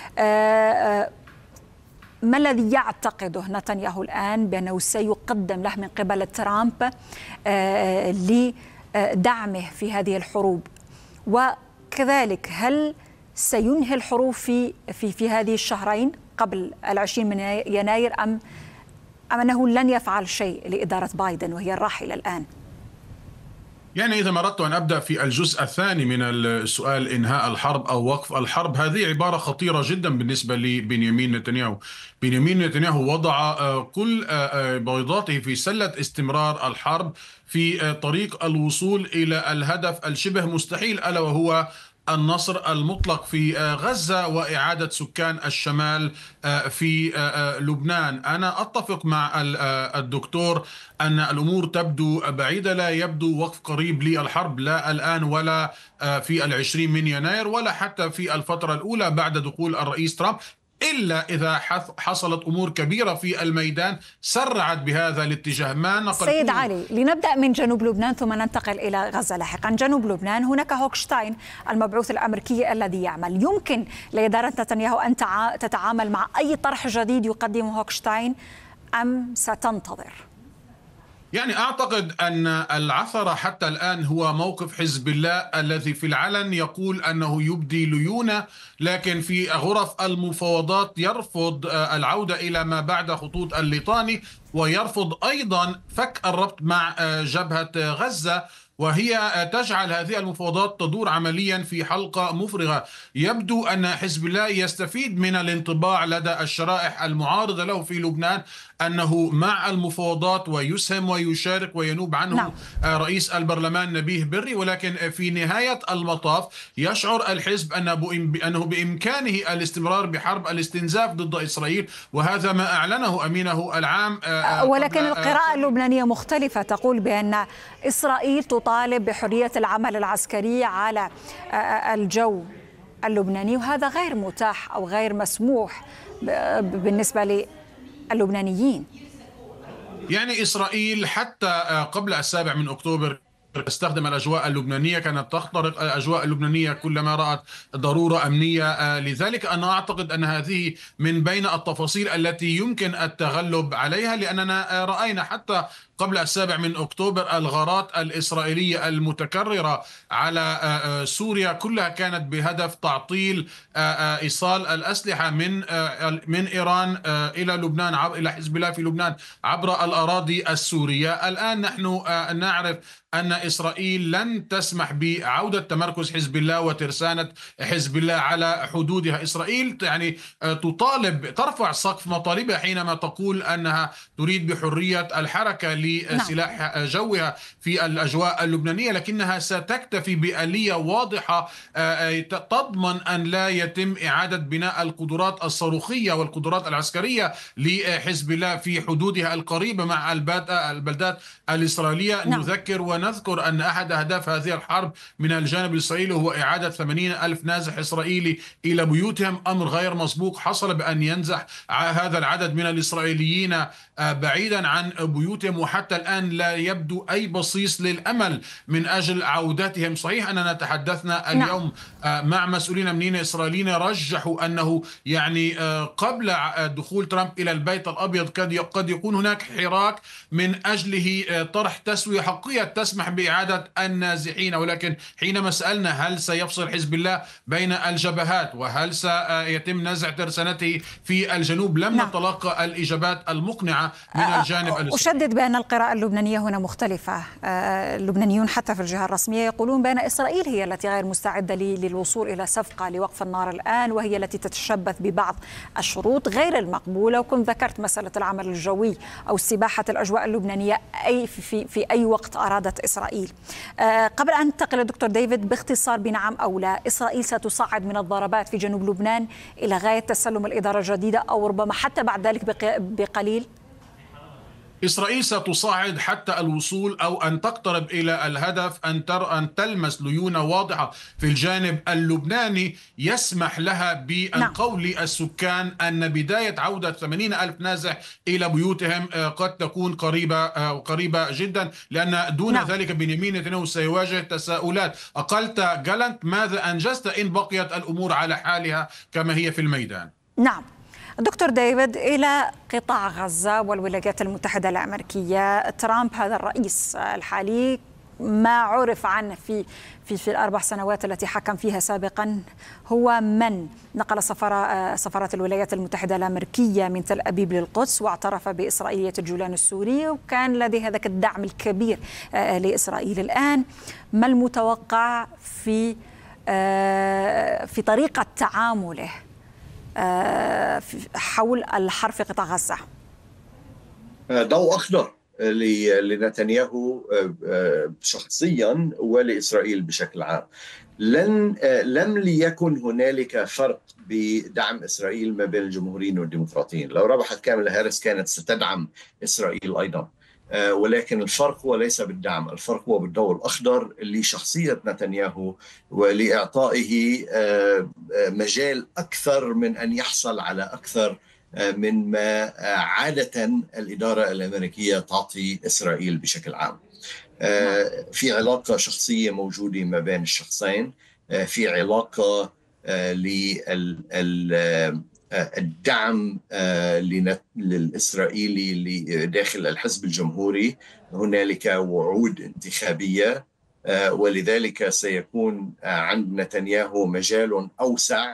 ما الذي يعتقده نتنياهو الآن بأنه سيقدم له من قبل ترامب لدعمه في هذه الحروب؟ وكذلك هل سينهي الحروب في في في هذه الشهرين قبل العشرين من يناير أم أم أنه لن يفعل شيء لإدارة بايدن وهي الراحلة الآن؟ يعني إذا أردت أن أبدأ في الجزء الثاني من السؤال، إنهاء الحرب أو وقف الحرب، هذه عبارة خطيرة جدا بالنسبة لبنيامين نتنياهو. بنيامين نتنياهو وضع كل بيضاته في سلة استمرار الحرب في طريق الوصول إلى الهدف الشبه مستحيل، ألا وهو النصر المطلق في غزة وإعادة سكان الشمال في لبنان. أنا أتفق مع الدكتور أن الأمور تبدو بعيدة، لا يبدو وقف قريب للحرب لا الآن ولا في العشرين من يناير ولا حتى في الفترة الأولى بعد دخول الرئيس ترامب، إلا إذا حصلت أمور كبيرة في الميدان سرعت بهذا الاتجاه. ما نقل سيد علي، لنبدأ من جنوب لبنان ثم ننتقل إلى غزة لاحقا. جنوب لبنان هناك هوكشتاين المبعوث الأمريكي الذي يعمل. يمكن لإدارة نتنياهو أن تتعامل مع أي طرح جديد يقدمه هوكشتاين أم ستنتظر؟ يعني أعتقد أن العثرة حتى الآن هو موقف حزب الله الذي في العلن يقول أنه يبدي ليونة، لكن في غرف المفاوضات يرفض العودة إلى ما بعد خطوط الليطاني، ويرفض أيضا فك الربط مع جبهة غزة، وهي تجعل هذه المفاوضات تدور عمليا في حلقة مفرغة. يبدو أن حزب الله يستفيد من الانطباع لدى الشرائح المعارضة له في لبنان أنه مع المفاوضات ويسهم ويشارك وينوب عنه نعم. رئيس البرلمان نبيه بري، ولكن في نهاية المطاف يشعر الحزب أنه بإمكانه الاستمرار بحرب الاستنزاف ضد إسرائيل، وهذا ما أعلنه أمينه العام. ولكن القراءة اللبنانية مختلفة، تقول بأن إسرائيل تطالب بحرية العمل العسكري على الجو اللبناني، وهذا غير متاح أو غير مسموح بالنسبة للبنانيين. يعني إسرائيل حتى قبل السابع من أكتوبر تستخدم الأجواء اللبنانية، كانت تخترق الأجواء اللبنانية كلما رأت ضرورة أمنية. لذلك أنا أعتقد أن هذه من بين التفاصيل التي يمكن التغلب عليها، لأننا رأينا حتى قبل السابع من أكتوبر الغارات الإسرائيلية المتكررة على سوريا كلها كانت بهدف تعطيل إيصال الأسلحة من من إيران إلى لبنان إلى حزب الله في لبنان عبر الأراضي السورية. الآن نحن نعرف أن إسرائيل لن تسمح بعودة تمركز حزب الله وترسانة حزب الله على حدودها. إسرائيل يعني تطالب ترفع سقف مطالبها حينما تقول أنها تريد بحرية الحركة لسلاح جوها في الأجواء اللبنانية، لكنها ستكتفي بآلية واضحة تضمن أن لا يتم إعادة بناء القدرات الصاروخية والقدرات العسكرية لحزب الله في حدودها القريبة مع البلدات الإسرائيلية. نعم. نذكر ونذكر أن أحد أهداف هذه الحرب من الجانب الإسرائيلي هو إعادة ثمانين ألف نازح إسرائيلي إلى بيوتهم، أمر غير مسبوق حصل بأن ينزح هذا العدد من الإسرائيليين بعيدا عن بيوتهم، وحتى الآن لا يبدو أي بصيص للأمل من أجل عودتهم. صحيح أننا تحدثنا اليوم نعم. مع مسؤولين أمنيين إسرائيليين رجحوا أنه يعني قبل دخول ترامب إلى البيت الأبيض قد يكون هناك حراك من أجله طرح تسوية حقيقية تسمح بإعادة النازحين، ولكن حينما سألنا هل سيفصل حزب الله بين الجبهات وهل سيتم نزع ترسانته في الجنوب لم نعم. نتلقى الإجابات المقنعة من الجانب الإسرائيلي. أشدد بأن القراءة اللبنانية هنا مختلفة. اللبنانيون حتى في الجهة الرسمية يقولون بأن إسرائيل هي التي غير مستعدة للوصول إلى صفقة لوقف النار الآن، وهي التي تتشبث ببعض الشروط غير المقبولة. وكنت ذكرت مسألة العمل الجوي أو استباحة الأجواء اللبنانية أي في, في أي وقت أرادت إسرائيل. قبل أن ننتقل دكتور ديفيد باختصار بنعم أو لا، إسرائيل ستصعد من الضربات في جنوب لبنان إلى غاية تسلم الإدارة الجديدة أو ربما حتى بعد ذلك بقليل؟ إسرائيل ستصعد حتى الوصول أو أن تقترب إلى الهدف أن تر أن تلمس ليونة واضحة في الجانب اللبناني يسمح لها بأن نعم. قول السكان أن بداية عودة ثمانين ألف نازح إلى بيوتهم قد تكون قريبة قريبة جدا، لأن دون نعم. ذلك بنيامين نتنياهو سيواجه تساؤلات. أقلت جالنت ماذا أنجزت إن بقيت الأمور على حالها كما هي في الميدان؟ نعم. دكتور ديفيد، إلى قطاع غزة والولايات المتحدة الأمريكية، ترامب هذا الرئيس الحالي ما عرف عنه في في في الأربع سنوات التي حكم فيها سابقا هو من نقل سفارة سفارة الولايات المتحدة الأمريكية من تل أبيب للقدس واعترف بإسرائيلية الجولان السوري، وكان لديه هذاك الدعم الكبير لإسرائيل. الآن ما المتوقع في في طريقة تعامله حول الحرب في قطاع غزة؟ ضوء أخضر لنتنياهو شخصيا ولإسرائيل بشكل عام. لن لم ليكن هنالك فرق بدعم إسرائيل ما بين الجمهوريين والديمقراطيين. لو ربحت كاملا هاريس كانت ستدعم إسرائيل أيضا، ولكن الفرق هو ليس بالدعم، الفرق هو بالضوء الأخضر لشخصية نتنياهو ولإعطائه مجال أكثر من أن يحصل على أكثر من ما عادة الإدارة الأمريكية تعطي إسرائيل بشكل عام. في علاقة شخصية موجودة ما بين الشخصين، في علاقة للدعم للإسرائيلي داخل الحزب الجمهوري. هنالك وعود انتخابية، ولذلك سيكون عند نتنياهو مجال أوسع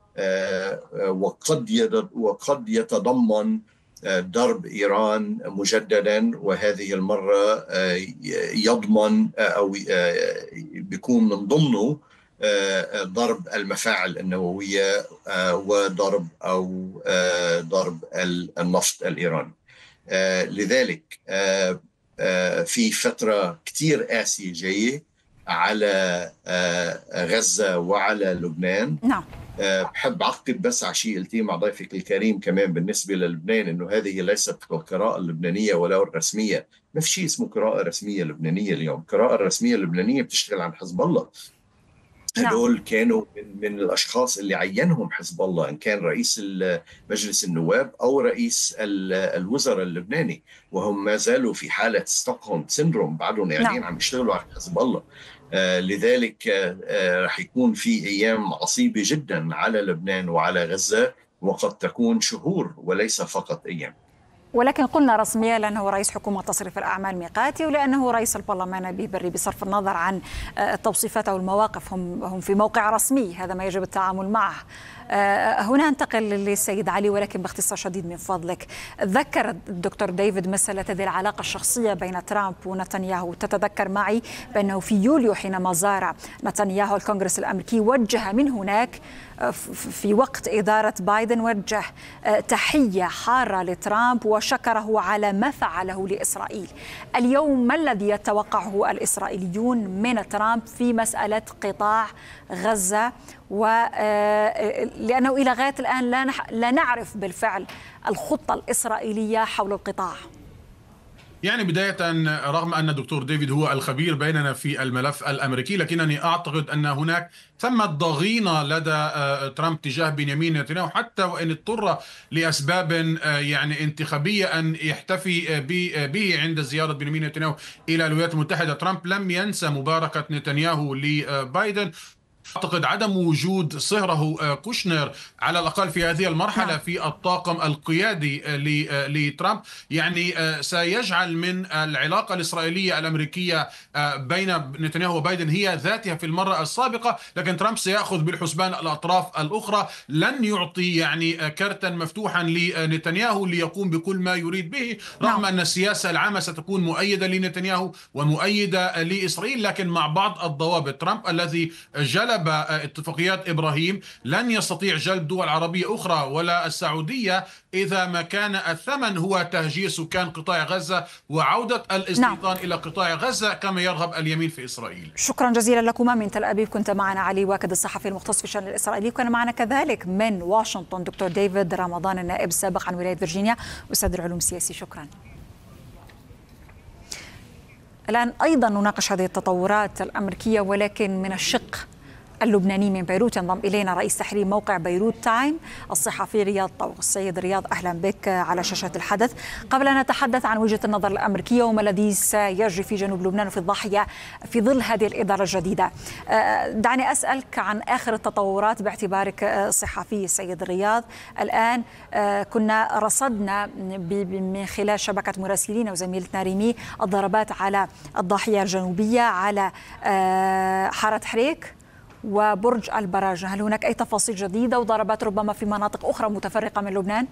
وقد وقد يتضمن ضرب إيران مجددا، وهذه المرة يضمن أو بيكون من ضمنه ضرب المفاعل النووية وضرب أو ضرب النفط الإيراني. لذلك في فترة كتير قاسية جاية على غزة وعلى لبنان. نعم. بحب أعقب بس على شيء قلتيه مع ضيفك الكريم كمان بالنسبة للبنان، إنه هذه ليست القراءة اللبنانية ولا الرسمية. ما في شيء اسمه قراءة رسمية لبنانية اليوم. القراءة الرسمية اللبنانية بتشتغل عن حزب الله. هدول نعم. كانوا من, من الأشخاص اللي عينهم حزب الله، إن كان رئيس مجلس النواب أو رئيس الوزراء اللبناني، وهم ما زالوا في حالة ستوكهولم سيندروم، بعدهم قاعدين نعم. عم يشتغلوا على حزب الله. آه لذلك آه رح يكون في أيام عصيبة جدا على لبنان وعلى غزة، وقد تكون شهور وليس فقط أيام. ولكن قلنا رسميا لأنه رئيس حكومة تصريف الأعمال ميقاتي، ولأنه رئيس البرلمان ببري، بصرف النظر عن التوصيفات أو المواقف. هم هم في موقع رسمي، هذا ما يجب التعامل معه. هنا انتقل للسيد علي، ولكن باختصار شديد من فضلك. ذكر الدكتور ديفيد مسألة هذه العلاقة الشخصية بين ترامب ونتنياهو. تتذكر معي بأنه في يوليو حينما زار نتنياهو الكونغرس الأمريكي وجه من هناك في وقت إدارة بايدن، وجه تحية حارة لترامب وشكره على ما فعله لإسرائيل. اليوم ما الذي يتوقعه الإسرائيليون من ترامب في مسألة قطاع غزة؟ ولأنه إلى غاية الآن لا, نح... لا نعرف بالفعل الخطة الإسرائيلية حول القطاع. يعني بداية، رغم أن دكتور ديفيد هو الخبير بيننا في الملف الأمريكي، لكنني أعتقد أن هناك ثمة ضغينة لدى ترامب تجاه بنيامين نتنياهو، حتى وإن اضطر لأسباب يعني انتخابية أن يحتفي به عند زيارة بنيامين نتنياهو إلى الولايات المتحدة. ترامب لم ينسى مباركة نتنياهو لبايدن. أعتقد عدم وجود صهره كوشنر على الأقل في هذه المرحلة في الطاقم القيادي لترامب يعني سيجعل من العلاقة الإسرائيلية الأمريكية بين نتنياهو وبايدن هي ذاتها في المرة السابقة، لكن ترامب سيأخذ بالحسبان الأطراف الأخرى. لن يعطي يعني كرتا مفتوحا لنتنياهو ليقوم بكل ما يريد به، رغم أن السياسة العامة ستكون مؤيدة لنتنياهو ومؤيدة لإسرائيل، لكن مع بعض الضوابط. ترامب الذي جلب اتفاقيات إبراهيم لن يستطيع جلب دول عربية أخرى ولا السعودية إذا ما كان الثمن هو تهجير سكان قطاع غزة وعودة الاستيطان نعم. إلى قطاع غزة كما يرغب اليمين في إسرائيل. شكرا جزيلا لكما. من تل أبيب كنت معنا علي واكد الصحفي المختص في الشأن الإسرائيلي، وكان معنا كذلك من واشنطن دكتور ديفيد رمضان النائب السابق عن ولاية فيرجينيا أستاذ العلوم السياسية. شكرا. الآن أيضا نناقش هذه التطورات الأمريكية ولكن من الشق اللبناني. من بيروت ينضم إلينا رئيس تحرير موقع بيروت تايم الصحفي رياض طوق. السيد رياض، أهلا بك على شاشة الحدث. قبل أن نتحدث عن وجهة النظر الأمريكية وما الذي سيجري في جنوب لبنان وفي الضاحية في ظل هذه الإدارة الجديدة، دعني أسألك عن آخر التطورات باعتبارك صحفي. السيد رياض، الآن كنا رصدنا من خلال شبكة مراسلين وزميلتنا ريمي الضربات على الضاحية الجنوبية، على حارة حريك وبرج البراج. هل هناك أي تفاصيل جديدة وضربات ربما في مناطق أخرى متفرقة من لبنان؟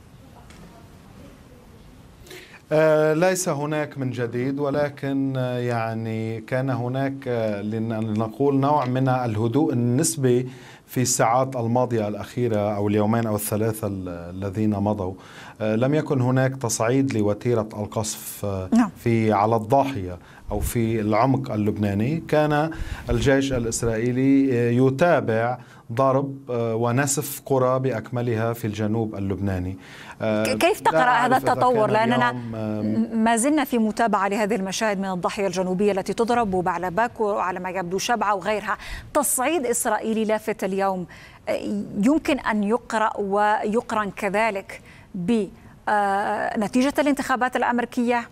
آه ليس هناك من جديد، ولكن آه يعني كان هناك آه لنقول نوع من الهدوء النسبي في الساعات الماضية الأخيرة أو اليومين أو الثلاثة الذين مضوا. آه لم يكن هناك تصعيد لوتيرة القصف آه في على الضاحية أو في العمق اللبناني. كان الجيش الإسرائيلي يتابع ضرب ونسف قرى بأكملها في الجنوب اللبناني. كيف تقرأ هذا التطور؟ لأننا ما زلنا في متابعة لهذه المشاهد من الضاحية الجنوبية التي تضرب وبعلى باكو وعلى ما يبدو شبعة وغيرها. تصعيد إسرائيلي لافت اليوم يمكن أن يقرأ ويقرن كذلك بنتيجة الانتخابات الأمريكية.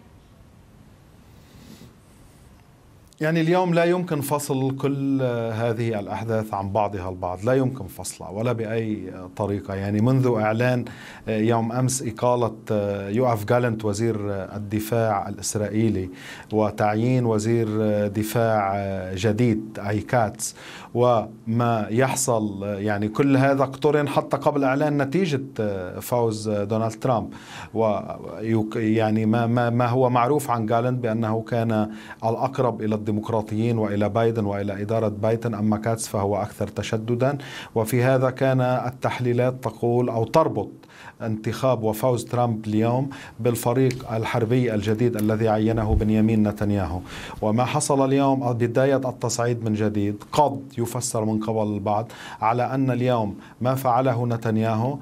يعني اليوم لا يمكن فصل كل هذه الأحداث عن بعضها البعض، لا يمكن فصلها ولا بأي طريقة. يعني منذ إعلان يوم أمس إقالة يوآف جالنت وزير الدفاع الإسرائيلي وتعيين وزير دفاع جديد أي كاتس، وما يحصل يعني كل هذا اقترن حتى قبل إعلان نتيجة فوز دونالد ترامب. ويعني ما, ما, ما هو معروف عن جالنت بأنه كان الأقرب إلى الديمقراطيين وإلى بايدن وإلى إدارة بايدن، أما كاتس فهو أكثر تشددا. وفي هذا كان التحليلات تقول أو تربط انتخاب وفوز ترامب اليوم بالفريق الحربي الجديد الذي عينه بنيامين نتنياهو. وما حصل اليوم بداية التصعيد من جديد قد يفسر من قبل البعض على أن اليوم ما فعله نتنياهو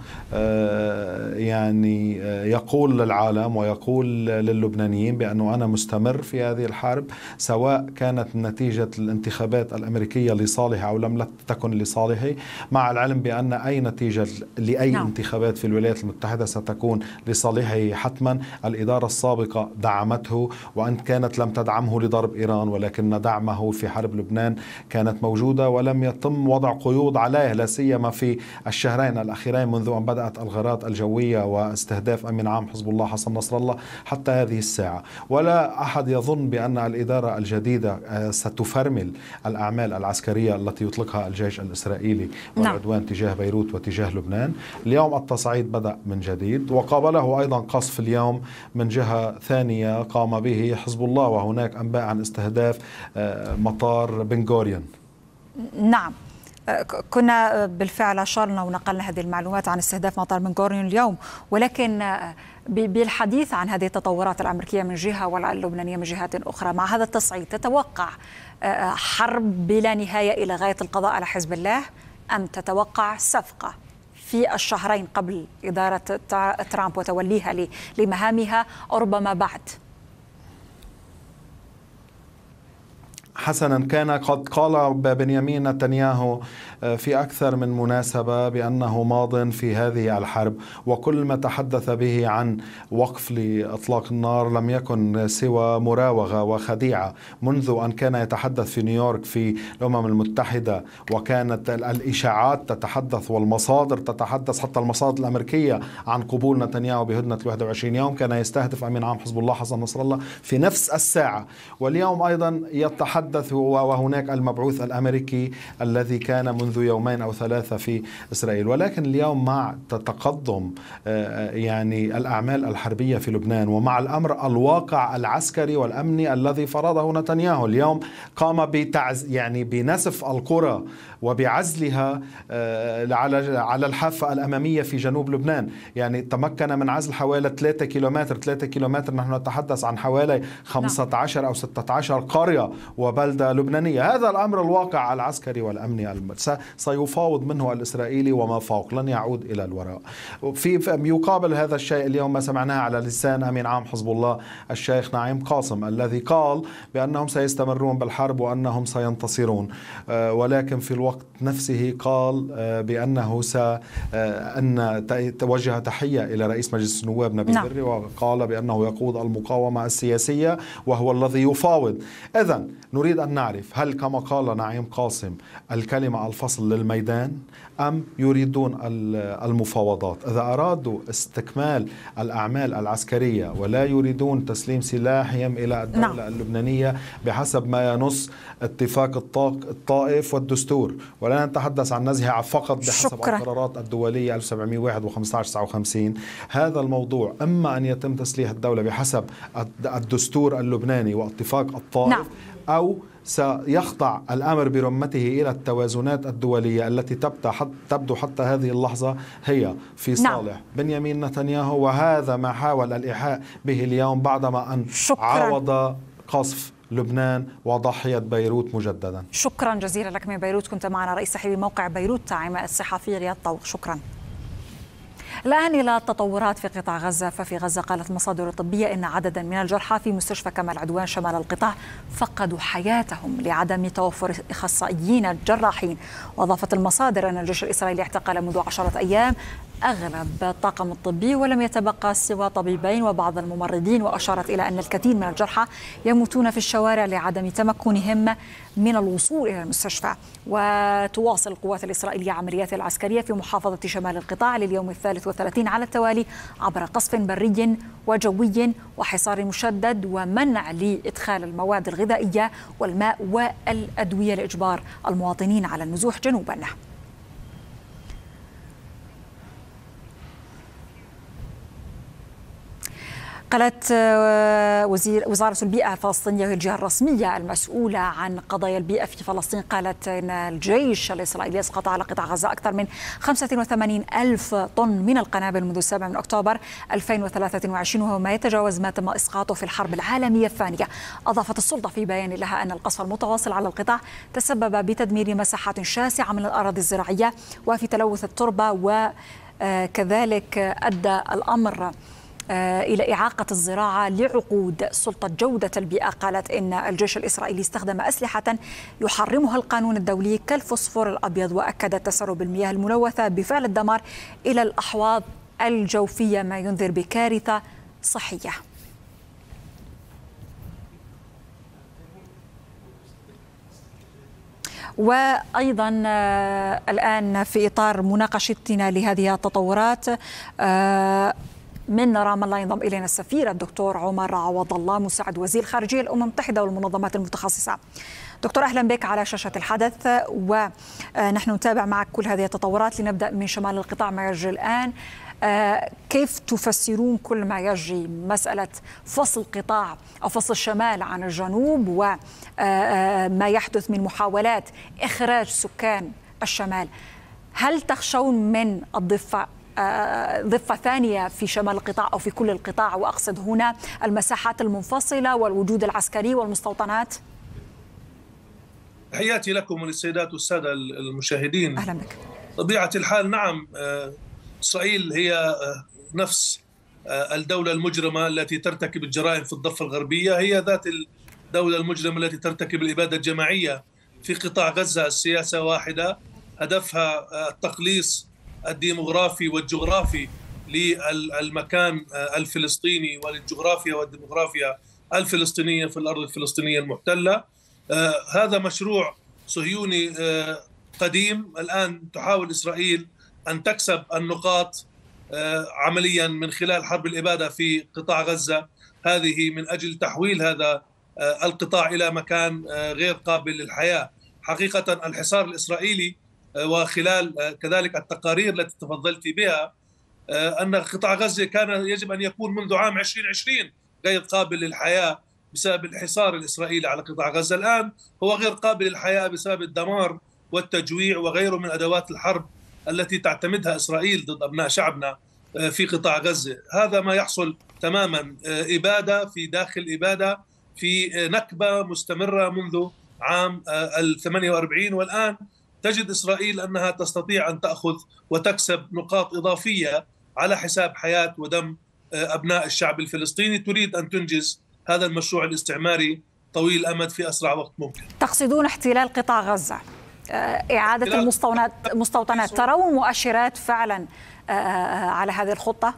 يعني يقول للعالم ويقول للبنانيين بأنه أنا مستمر في هذه الحرب، سواء كانت نتيجة الانتخابات الأمريكية لصالحه أو لم تكن لصالحه، مع العلم بأن أي نتيجة لأي نعم. انتخابات في الولايات الولايات المتحدة ستكون لصالحه حتما. الإدارة السابقة دعمته، وأن كانت لم تدعمه لضرب إيران، ولكن دعمه في حرب لبنان كانت موجودة، ولم يتم وضع قيود عليه، لا سيما في الشهرين الأخيرين منذ أن بدأت الغارات الجوية واستهداف أمين عام حزب الله حسن نصر الله حتى هذه الساعة. ولا أحد يظن بأن الإدارة الجديدة ستفرمل الأعمال العسكرية التي يطلقها الجيش الإسرائيلي والعدوان تجاه بيروت وتجاه لبنان. اليوم التصعيد بدأ من جديد، وقابله أيضا قصف اليوم من جهة ثانية قام به حزب الله، وهناك أنباء عن استهداف مطار بن غوريون. نعم، كنا بالفعل أشرنا ونقلنا هذه المعلومات عن استهداف مطار بن غوريون اليوم، ولكن بالحديث عن هذه التطورات الأمريكية من جهة واللبنانية من جهات أخرى، مع هذا التصعيد تتوقع حرب بلا نهاية إلى غاية القضاء على حزب الله، أم تتوقع صفقة في الشهرين قبل إدارة ترامب وتوليها لمهامها، أو ربما بعد؟ حسنا، كان قد قال بنيامين نتنياهو في أكثر من مناسبة بأنه ماض في هذه الحرب، وكل ما تحدث به عن وقف لإطلاق النار لم يكن سوى مراوغة وخديعة. منذ أن كان يتحدث في نيويورك في الأمم المتحدة، وكانت الإشاعات تتحدث والمصادر تتحدث، حتى المصادر الأمريكية، عن قبول نتنياهو بهدنة واحد وعشرين يوم، كان يستهدف أمين عام حزب الله حسن نصر الله في نفس الساعة. واليوم أيضا يتحدث وهناك المبعوث الأمريكي الذي كان منذ يومين أو ثلاثة في إسرائيل. ولكن اليوم مع تقدم يعني الأعمال الحربية في لبنان، ومع الأمر الواقع العسكري والأمني الذي فرضه نتنياهو، اليوم قام بتعز يعني بنسف القرى وبعزلها على على الحافة الأمامية في جنوب لبنان. يعني تمكن من عزل حوالي ثلاثة كيلومتر ثلاثة كيلومتر نحن نتحدث عن حوالي خمسة عشر أو ستة عشر قرية وبلدة لبنانية. هذا الأمر الواقع العسكري والأمني سيفاوض منه الإسرائيلي وما فوق، لن يعود إلى الوراء. في يقابل هذا الشيء اليوم ما سمعناه على لسان أمين عام حزب الله الشيخ نعيم قاسم، الذي قال بأنهم سيستمرون بالحرب وأنهم سينتصرون، ولكن في الوقت نفسه قال بأنه س أن توجه تحية إلى رئيس مجلس النواب نبيل نعم. بري، وقال بأنه يقود المقاومة السياسية وهو الذي يفاوض. إذن نريد أن نعرف، هل كما قال نعيم قاسم الكلمة الفصل للميدان، أم يريدون المفاوضات؟ إذا أرادوا استكمال الأعمال العسكرية ولا يريدون تسليم سلاحهم إلى الدولة نعم. اللبنانية بحسب ما ينص اتفاق الطائف والدستور، ولا نتحدث عن نزهة فقط بحسب شكرا. القرارات الدولية ألف وسبعمئة وواحد وخمسة عشر تسعة وخمسين. هذا الموضوع إما أن يتم تسليح الدولة بحسب الدستور اللبناني واتفاق الطائف نعم. أو سيخضع الأمر برمته إلى التوازنات الدولية التي تبدو حتى هذه اللحظة هي في صالح نعم. بنيامين نتنياهو، وهذا ما حاول الإيحاء به اليوم بعدما أن شكرا. عاود قصف لبنان وضحية بيروت مجددا. شكرا جزيلا لك من بيروت، كنت معنا رئيس تحرير موقع بيروت تايم الصحفي رياض طوق، شكرا. الآن إلى التطورات في قطاع غزة. ففي غزة قالت المصادر الطبية إن عددا من الجرحى في مستشفى كمال عدوان شمال القطاع فقدوا حياتهم لعدم توفر أخصائيين جراحين. وأضافت المصادر أن الجيش الإسرائيلي اعتقل منذ عشرة أيام أغلب الطاقم الطبي ولم يتبقى سوى طبيبين وبعض الممرضين، وأشارت إلى أن الكثير من الجرحى يموتون في الشوارع لعدم تمكنهم من الوصول إلى المستشفى. وتواصل القوات الإسرائيلية عملياتها العسكرية في محافظة شمال القطاع لليوم الثالث والثلاثين على التوالي عبر قصف بري وجوي وحصار مشدد ومنع لإدخال المواد الغذائية والماء والأدوية لإجبار المواطنين على النزوح جنوبا. قالت وزير وزارة البيئة الفلسطينية وهي الجهة الرسمية المسؤولة عن قضايا البيئة في فلسطين، قالت أن الجيش الإسرائيلي أسقط على قطاع غزة أكثر من خمسة وثمانين ألف طن من القنابل منذ السابع من أكتوبر ألفين وثلاثة وعشرين، وهو ما يتجاوز ما تم إسقاطه في الحرب العالمية الثانية. أضافت السلطة في بيان لها أن القصف المتواصل على القطاع تسبب بتدمير مساحات شاسعة من الأراضي الزراعية وفي تلوث التربة، وكذلك أدى الأمر إلى إعاقة الزراعة لعقود. سلطة جودة البيئة قالت إن الجيش الإسرائيلي استخدم أسلحة يحرمها القانون الدولي كالفوسفور الأبيض، وأكدت تسرب المياه الملوثة بفعل الدمار إلى الأحواض الجوفية، ما ينذر بكارثة صحية. وأيضا الآن في إطار مناقشتنا لهذه التطورات من رام الله ينضم إلينا السفير الدكتور عمر عوض الله مساعد وزير خارجية الأمم المتحدة والمنظمات المتخصصة. دكتور أهلا بك على شاشة الحدث، ونحن نتابع معك كل هذه التطورات. لنبدأ من شمال القطاع ما يجري الآن. كيف تفسرون كل ما يجري، مسألة فصل قطاع أو فصل الشمال عن الجنوب وما يحدث من محاولات إخراج سكان الشمال؟ هل تخشون من الضفة ضفة ثانية في شمال القطاع أو في كل القطاع، وأقصد هنا المساحات المنفصلة والوجود العسكري والمستوطنات؟ تحياتي لكم وللسيدات والسادة المشاهدين. أهلا بك. طبيعة الحال نعم، إسرائيل هي نفس الدولة المجرمة التي ترتكب الجرائم في الضفة الغربية، هي ذات الدولة المجرمة التي ترتكب الإبادة الجماعية في قطاع غزة. السياسة واحدة، هدفها التقليص الديموغرافي والجغرافي للمكان الفلسطيني وللجغرافيا والديموغرافيا الفلسطينية في الأرض الفلسطينية المحتلة. آه هذا مشروع صهيوني آه قديم. الآن تحاول إسرائيل أن تكسب النقاط آه عمليا من خلال حرب الإبادة في قطاع غزة، هذه من أجل تحويل هذا آه القطاع إلى مكان آه غير قابل للحياة. حقيقة الحصار الإسرائيلي آه وخلال آه كذلك التقارير التي تفضلت بها آه أن قطاع غزة كان يجب أن يكون منذ عام عشرين عشرين غير قابل للحياة بسبب الحصار الإسرائيلي على قطاع غزة. الآن هو غير قابل للحياة بسبب الدمار والتجويع وغيره من أدوات الحرب التي تعتمدها إسرائيل ضد أبناء شعبنا في قطاع غزة. هذا ما يحصل تماما، إبادة في داخل إبادة، في نكبة مستمرة منذ عام الثمانية وأربعين، والآن تجد إسرائيل أنها تستطيع أن تأخذ وتكسب نقاط إضافية على حساب حياة ودم أبناء الشعب الفلسطيني. تريد أن تنجز هذا المشروع الاستعماري طويل الأمد في أسرع وقت ممكن. تقصدون احتلال قطاع غزة، إعادة المستوطنات مستوطنات. ترون مؤشرات فعلا على هذه الخطة؟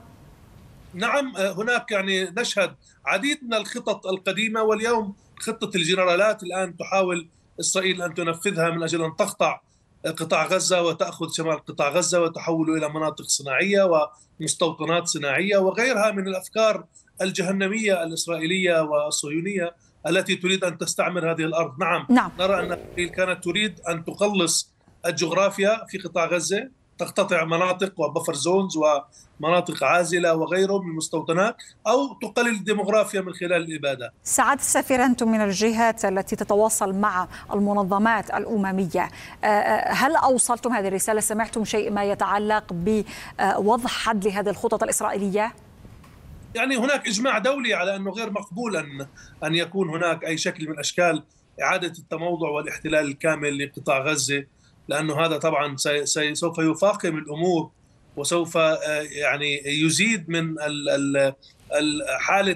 نعم، هناك يعني نشهد عديد من الخطط القديمة، واليوم خطة الجنرالات الآن تحاول إسرائيل أن تنفذها من أجل أن تقطع قطاع غزة وتأخذ شمال قطاع غزة وتحوله إلى مناطق صناعية ومستوطنات صناعية وغيرها من الأفكار الجهنمية الإسرائيلية والصهيونية التي تريد أن تستعمر هذه الأرض. نعم, نعم. نرى أن إسرائيل كانت تريد أن تقلص الجغرافيا في قطاع غزة، تقتطع مناطق وبفر زونز ومناطق عازلة وغيره من المستوطنات، أو تقلل الديموغرافيا من خلال الإبادة. سعادة السفير، أنتم من الجهات التي تتواصل مع المنظمات الأممية، هل أوصلتم هذه الرسالة؟ سمعتم شيء ما يتعلق بوضع حد لهذه الخطط الإسرائيلية؟ يعني هناك إجماع دولي على أنه غير مقبول أن أن يكون هناك أي شكل من أشكال إعادة التموضع والاحتلال الكامل لقطاع غزة، لأنه هذا طبعا سوف يفاقم الأمور وسوف يعني يزيد من حالة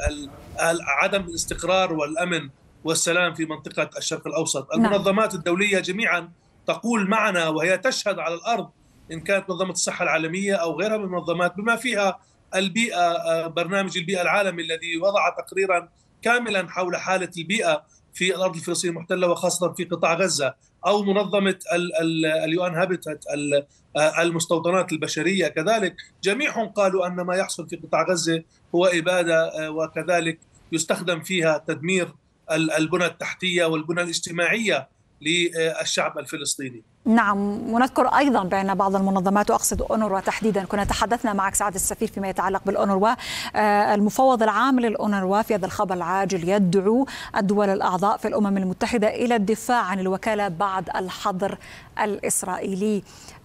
عدم الاستقرار والأمن والسلام في منطقة الشرق الأوسط. المنظمات الدولية جميعا تقول معنا، وهي تشهد على الأرض، إن كانت منظمة الصحة العالمية أو غيرها من المنظمات، بما فيها البيئة، برنامج البيئة العالمي الذي وضع تقريرا كاملا حول حالة البيئة في الأرض الفلسطينية المحتلة وخاصة في قطاع غزة، أو منظمة اليو ان هابيتات المستوطنات البشرية كذلك، جميعهم قالوا أن ما يحصل في قطاع غزة هو إبادة، وكذلك يستخدم فيها تدمير البنى التحتية والبنى الاجتماعية للشعب الفلسطيني. نعم، ونذكر أيضا بأن بعض المنظمات، وأقصد أونروا تحديدا، كنا تحدثنا معك سعادة السفير فيما يتعلق بالأونروا، المفوض العام للأونروا في هذا الخبر العاجل يدعو الدول الأعضاء في الأمم المتحدة إلى الدفاع عن الوكالة بعد الحظر الإسرائيلي.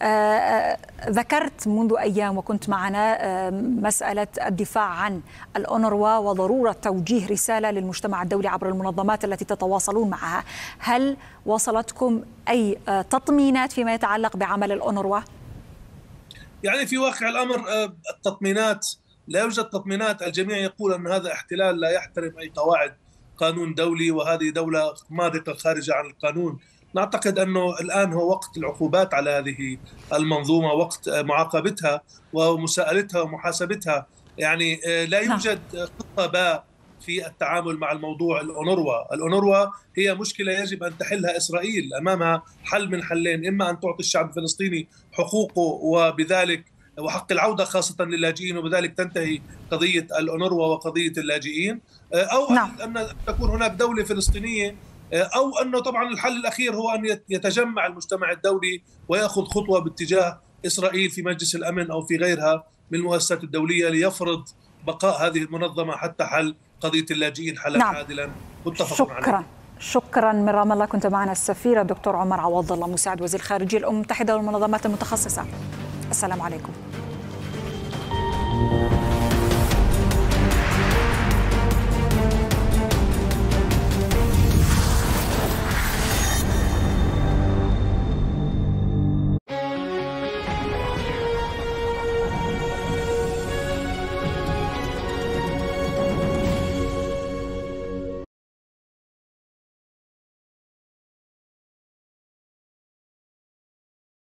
ذكرت منذ أيام وكنت معنا مسألة الدفاع عن الأونروا وضرورة توجيه رسالة للمجتمع الدولي عبر المنظمات التي تتواصلون معها. هل وصلتكم أي تطمينات فيما يتعلق بعمل الأونروا؟ يعني في واقع الأمر التطمينات لا يوجد تطمينات. الجميع يقول أن هذا احتلال لا يحترم أي قواعد قانون دولي، وهذه دولة مارقة خارجة عن القانون. نعتقد أنه الآن هو وقت العقوبات على هذه المنظومة، وقت معاقبتها ومساءلتها ومحاسبتها. يعني لا يوجد خطة باء في التعامل مع الموضوع الأونروا. الأونروا هي مشكلة يجب أن تحلها إسرائيل، أمامها حل من حلين: إما أن تعطي الشعب الفلسطيني حقوقه وبذلك وحق العودة خاصة للاجئين وبذلك تنتهي قضية الأونروا وقضية اللاجئين، أو نعم. أن تكون هناك دولة فلسطينية، أو أنه طبعا الحل الأخير هو أن يتجمع المجتمع الدولي ويأخذ خطوة باتجاه إسرائيل في مجلس الأمن أو في غيرها من المؤسسات الدولية ليفرض بقاء هذه المنظمة حتى حل قضية اللاجئين حلا نعم. عادلا متفق عليه. شكرا شكرا من رام الله. كنت معنا السفير الدكتور عمر عوض الله مساعد وزير الخارجية الأمم المتحدة والمنظمات المتخصصة. السلام عليكم.